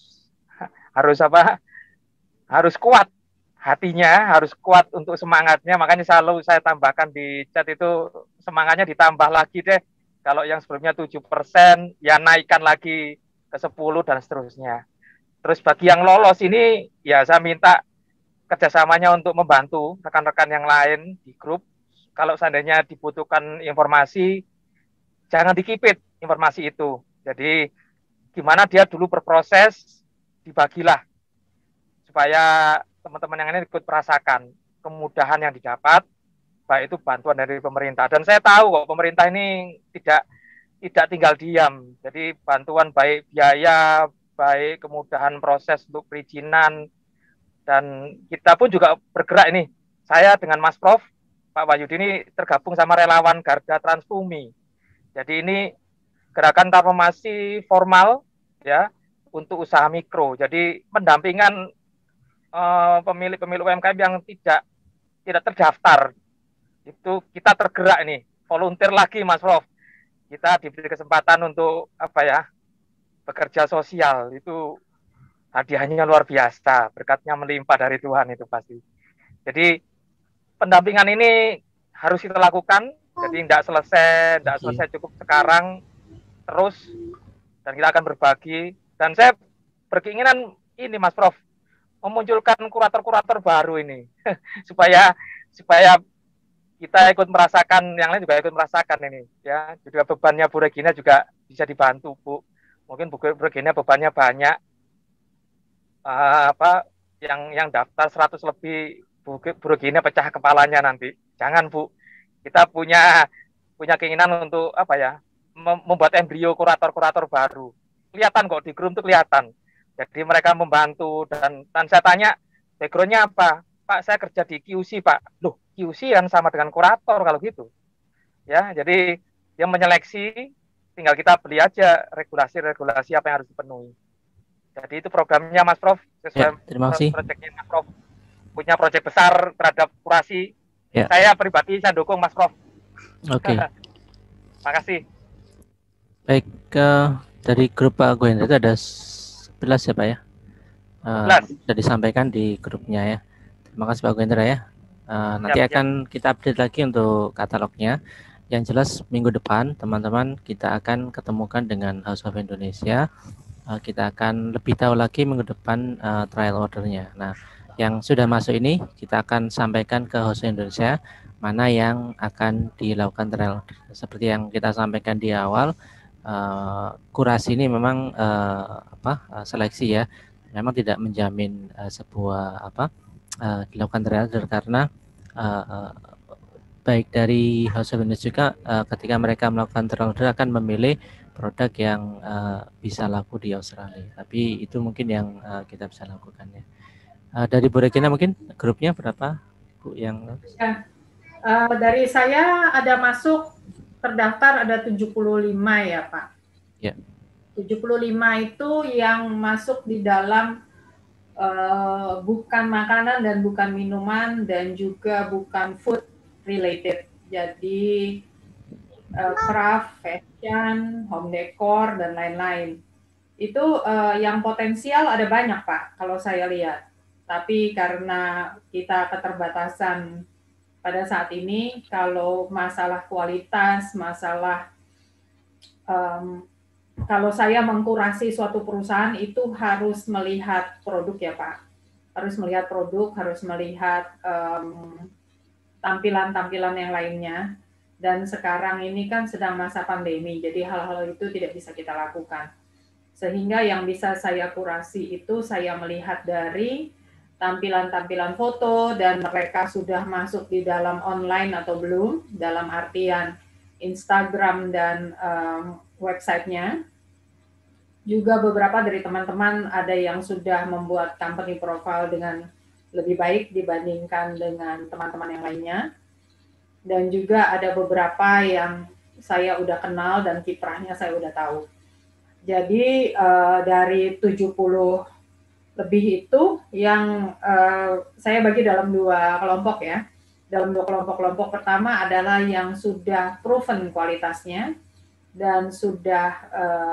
harus kuat hatinya, harus kuat untuk semangatnya. Makanya selalu saya tambahkan di chat itu, semangatnya ditambah lagi deh. Kalau yang sebelumnya 7%, ya naikkan lagi ke 10 dan seterusnya. Terus bagi yang lolos ini, ya saya minta kerjasamanya untuk membantu rekan-rekan yang lain di grup. Kalau seandainya dibutuhkan informasi, jangan dikipit informasi itu. Jadi gimana dia dulu berproses, dibagilah supaya teman-teman yang ini ikut merasakan kemudahan yang didapat, baik itu bantuan dari pemerintah. Dan saya tahu kok pemerintah ini tidak tinggal diam. Jadi bantuan baik biaya, baik kemudahan proses untuk perizinan, dan kita pun juga bergerak ini. Saya dengan Mas Prof, Pak Wahyudi ini tergabung sama relawan Garda Transbumi. Jadi ini gerakan transformasi formal ya untuk usaha mikro. Jadi pendampingan pemilik-pemilik UMKM yang tidak terdaftar, itu kita tergerak ini, volunteer lagi Mas Prof. Kita diberi kesempatan untuk bekerja sosial, itu hadiahnya luar biasa, berkatnya melimpah dari Tuhan itu pasti. Jadi pendampingan ini harus kita lakukan, jadi tidak selesai cukup sekarang, terus, dan kita akan berbagi. Dan saya berkeinginan ini Mas Prof, memunculkan kurator-kurator baru ini supaya kita ikut merasakan, yang lain juga ikut merasakan ini ya. Juga bebannya Bu Regina juga bisa dibantu Bu. Mungkin Bu Regina bebannya banyak, yang daftar 100 lebih, Bu Regina pecah kepalanya nanti. Jangan Bu, kita punya keinginan untuk membuat embrio kurator-kurator baru. Kelihatan kok di grup itu kelihatan. Jadi mereka membantu, dan saya tanya background-nya apa? Pak, saya kerja di QC, Pak. Loh, QC kan sama dengan kurator kalau gitu. Ya, jadi dia menyeleksi, tinggal kita beli aja regulasi-regulasi apa yang harus dipenuhi. Jadi itu programnya Mas Prof, Ya, sesuai terima kasih. proyeknya Mas Prof. Punya proyek besar terhadap kurasi. Ya. Saya pribadi saya dukung Mas Prof. Oke. Makasih. Baik, dari grup Pak Gohendra itu ada 11 ya Pak ya? 11. Sudah disampaikan di grupnya ya. Terima kasih Pak Gohendra ya. Nanti akan kita update lagi untuk katalognya. Yang jelas minggu depan teman-teman kita akan ketemukan dengan House of Indonesia. Kita akan lebih tahu lagi minggu depan trial ordernya. Nah, yang sudah masuk ini kita akan sampaikan ke House of Indonesia mana yang akan dilakukan trial order. Seperti yang kita sampaikan di awal, kurasi ini memang seleksi ya. Memang tidak menjamin sebuah dilakukan trial order karena baik dari House of Indonesia juga ketika mereka melakukan trial order akan memilih produk yang bisa laku di Australia. Tapi itu mungkin yang kita bisa lakukan ya. Dari Bu Regina mungkin grupnya berapa Bu yang dari saya ada masuk terdaftar ada 75 ya Pak. Ya. 75 itu yang masuk di dalam bukan makanan dan bukan minuman dan juga bukan food related. Jadi craft, fashion, home decor dan lain-lain. Itu yang potensial ada banyak Pak kalau saya lihat. Tapi karena kita keterbatasan pada saat ini, kalau masalah kualitas, masalah kalau saya mengkurasi suatu perusahaan itu harus melihat produk ya Pak. Harus melihat produk, harus melihat tampilan-tampilan yang lainnya. Dan sekarang ini kan sedang masa pandemi, jadi hal-hal itu tidak bisa kita lakukan. Sehingga yang bisa saya kurasi itu saya melihat dari tampilan-tampilan foto dan mereka sudah masuk di dalam online atau belum, dalam artian Instagram dan websitenya. Juga beberapa dari teman-teman ada yang sudah membuat company profile dengan lebih baik dibandingkan dengan teman-teman yang lainnya. Dan juga ada beberapa yang saya udah kenal dan kiprahnya saya udah tahu. Jadi dari 70 lebih itu yang saya bagi dalam 2 kelompok ya. Dalam 2 kelompok pertama adalah yang sudah proven kualitasnya dan sudah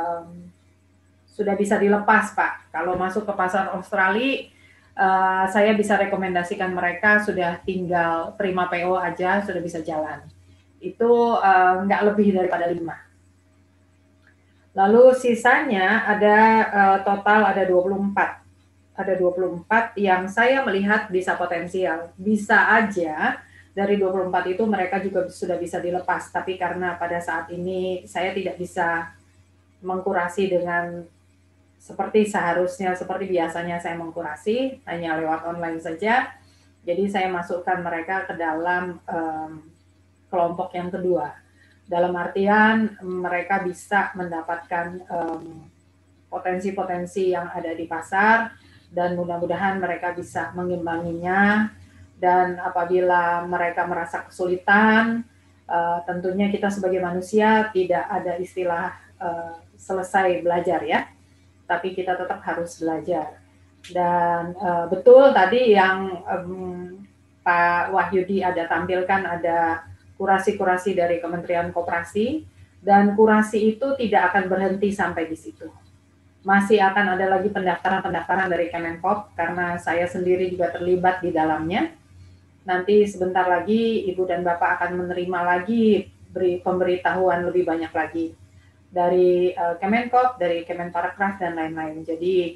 bisa dilepas Pak. Kalau masuk ke pasar Australia, saya bisa rekomendasikan mereka sudah tinggal terima PO aja sudah bisa jalan. Itu nggak lebih daripada 5. Lalu sisanya ada total ada 24. Ada 24 yang saya melihat bisa potensial. Bisa aja dari 24 itu mereka juga sudah bisa dilepas. Tapi karena pada saat ini saya tidak bisa mengkurasi dengan seperti seharusnya, seperti biasanya saya mengkurasi, hanya lewat online saja. Jadi saya masukkan mereka ke dalam kelompok yang kedua. Dalam artian mereka bisa mendapatkan potensi-potensi yang ada di pasar, dan mudah-mudahan mereka bisa mengimbanginya. Dan apabila mereka merasa kesulitan, tentunya kita sebagai manusia tidak ada istilah selesai belajar ya, tapi kita tetap harus belajar. Dan betul tadi yang Pak Wahyudi ada tampilkan, ada kurasi-kurasi dari Kementerian Koperasi, dan kurasi itu tidak akan berhenti sampai di situ. Masih akan ada lagi pendaftaran-pendaftaran dari Kemenkop, karena saya sendiri juga terlibat di dalamnya. Nanti sebentar lagi Ibu dan Bapak akan menerima lagi pemberitahuan lebih banyak lagi dari Kemenkop, dari Kemenparekraf, dan lain-lain. Jadi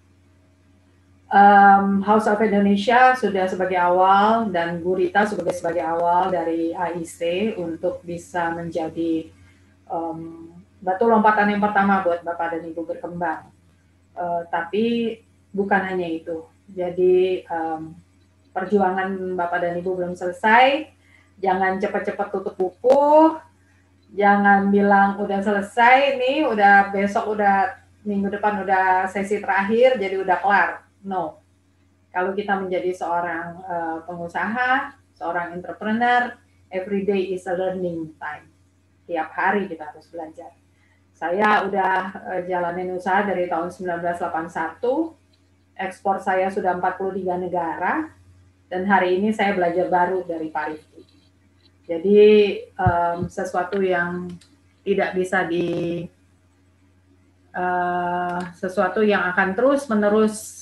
House of Indonesia sudah sebagai awal, dan Bu Rita sebagai awal dari AIC untuk bisa menjadi batu lompatan yang pertama buat Bapak dan Ibu berkembang. Tapi bukan hanya itu. Jadi perjuangan Bapak dan Ibu belum selesai. Jangan cepat-cepat tutup buku. Jangan bilang udah selesai nih, udah besok, udah minggu depan udah sesi terakhir, jadi udah kelar. No. Kalau kita menjadi seorang pengusaha, seorang entrepreneur, every day is a learning time. Tiap hari kita harus belajar. Saya udah jalanin usaha dari tahun 1981, ekspor saya sudah 43 negara, dan hari ini saya belajar baru dari Pak Rifki. Jadi sesuatu yang tidak bisa sesuatu yang akan terus-menerus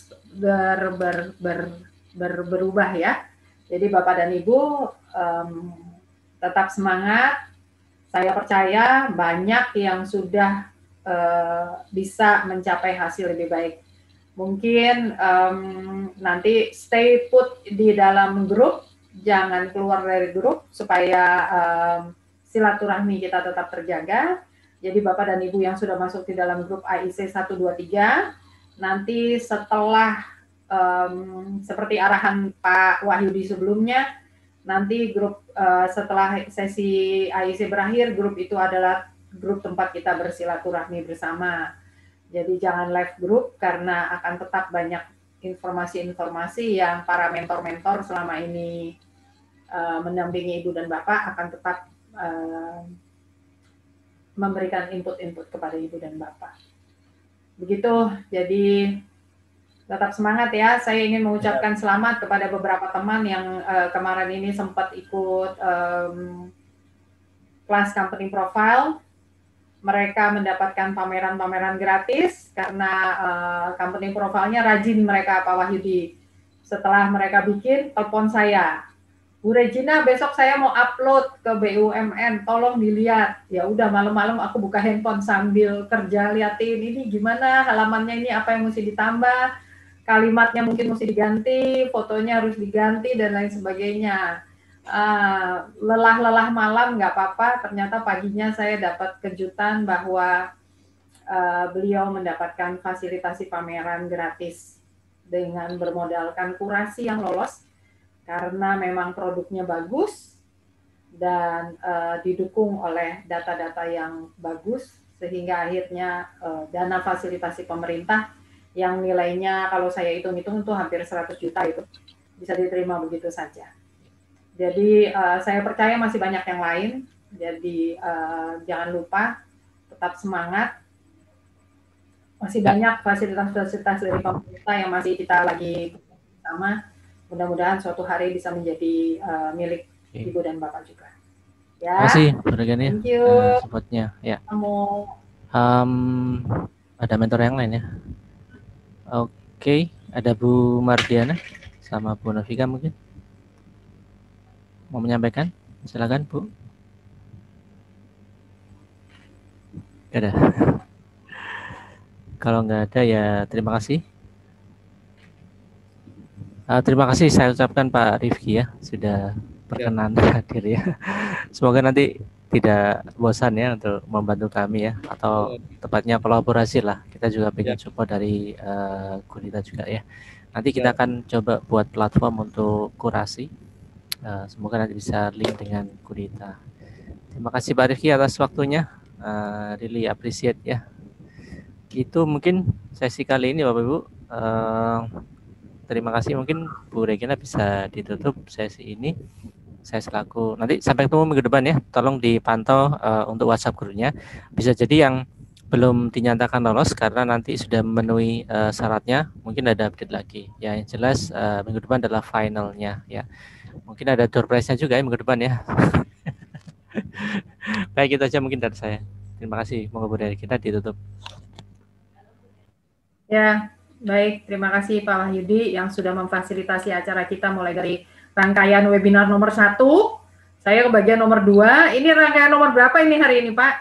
berubah ya. Jadi Bapak dan Ibu tetap semangat. Saya percaya banyak yang sudah bisa mencapai hasil lebih baik. Mungkin nanti stay put di dalam grup, jangan keluar dari grup supaya silaturahmi kita tetap terjaga. Jadi Bapak dan Ibu yang sudah masuk di dalam grup AIC 123, nanti setelah seperti arahan Pak Wahyudi sebelumnya, nanti grup setelah sesi AIC berakhir, grup itu adalah grup tempat kita bersilaturahmi bersama. Jadi jangan live group karena akan tetap banyak informasi-informasi yang para mentor-mentor selama ini mendampingi Ibu dan Bapak akan tetap memberikan input-input kepada Ibu dan Bapak. Begitu, jadi tetap semangat ya. Saya ingin mengucapkan selamat kepada beberapa teman yang kemarin ini sempat ikut kelas company profile. Mereka mendapatkan pameran-pameran gratis karena company profile-nya rajin mereka, Pak Wahyudi. Setelah mereka bikin, telepon saya, Bu Regina, besok saya mau upload ke BUMN, tolong dilihat. Ya udah, malam-malam aku buka handphone sambil kerja, liatin ini gimana, halamannya ini apa yang mesti ditambah, kalimatnya mungkin mesti diganti, fotonya harus diganti, dan lain sebagainya. Lelah-lelah malam nggak apa-apa, ternyata paginya saya dapat kejutan bahwa beliau mendapatkan fasilitasi pameran gratis dengan bermodalkan kurasi yang lolos karena memang produknya bagus dan didukung oleh data-data yang bagus, sehingga akhirnya dana fasilitasi pemerintah yang nilainya kalau saya hitung-hitung itu hampir 100 juta itu bisa diterima begitu saja. Jadi saya percaya masih banyak yang lain, jadi jangan lupa tetap semangat. Masih banyak fasilitas-fasilitas dari pemerintah yang masih kita lagi bersama. Mudah-mudahan suatu hari bisa menjadi milik Ibu dan Bapak juga. Ya. Terima kasih, Bu Regina, Thank you. supportnya. Ya. Kamu. Ada mentor yang lain ya? Oke, ada Bu Mardiana sama Bu Novika mungkin mau menyampaikan, silakan Bu. Gak ada. Kalau nggak ada ya terima kasih. Terima kasih saya ucapkan Pak Rifki ya sudah berkenan hadir ya. Semoga nanti tidak bosan ya untuk membantu kami ya, atau tepatnya kolaborasi lah. Kita juga pengen support dari Gurita juga ya. Nanti kita akan coba buat platform untuk kurasi. Semoga nanti bisa link dengan Gurita. Terima kasih Pak Rifki atas waktunya, really appreciate ya. Itu mungkin sesi kali ini Bapak Ibu. Terima kasih, mungkin Bu Regina bisa ditutup sesi ini. Saya selaku nanti sampai ketemu minggu depan ya. Tolong dipantau untuk WhatsApp grupnya. Bisa jadi yang belum dinyatakan lolos karena nanti sudah memenuhi syaratnya, mungkin ada update lagi. Ya, yang jelas minggu depan adalah finalnya ya. Mungkin ada door prize-nya juga ya minggu depan ya. Baik, itu aja mungkin dari saya. Terima kasih. Moga budaya kita ditutup. Ya, baik. Terima kasih Pak Wahyudi yang sudah memfasilitasi acara kita mulai dari rangkaian webinar nomor 1. Saya ke bagian nomor 2. Ini rangkaian nomor berapa ini hari ini, Pak?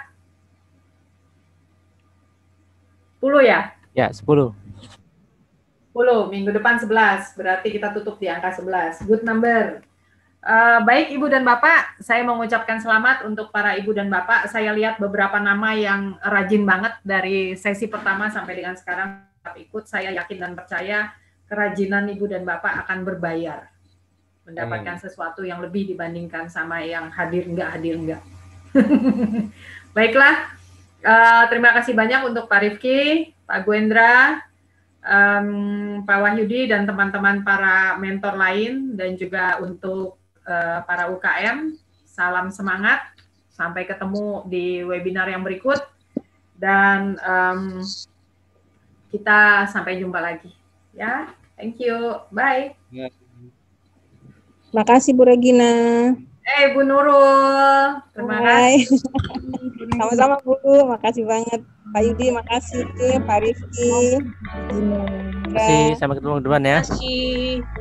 10 ya? Ya, 10. 10, minggu depan 11. Berarti kita tutup di angka 11. Good number. Baik Ibu dan Bapak, saya mengucapkan selamat untuk para Ibu dan Bapak. Saya lihat beberapa nama yang rajin banget dari sesi pertama sampai dengan sekarang ikut. Saya yakin dan percaya kerajinan Ibu dan Bapak akan berbayar. Mendapatkan sesuatu yang lebih dibandingkan sama yang hadir enggak. Baiklah, terima kasih banyak untuk Pak Rifki, Pak Gwendra, Pak Wahyudi dan teman-teman para mentor lain, dan juga untuk para UKM, salam semangat, sampai ketemu di webinar yang berikut, dan kita sampai jumpa lagi ya. Thank you, bye. Makasih Bu Regina. Bu Nurul, terima kasih. Sama-sama Bu, makasih banget. Pak Yudi, makasih. Pak Rifki. Terima kasih, sampai ketemu teman-teman ya. Terima kasih.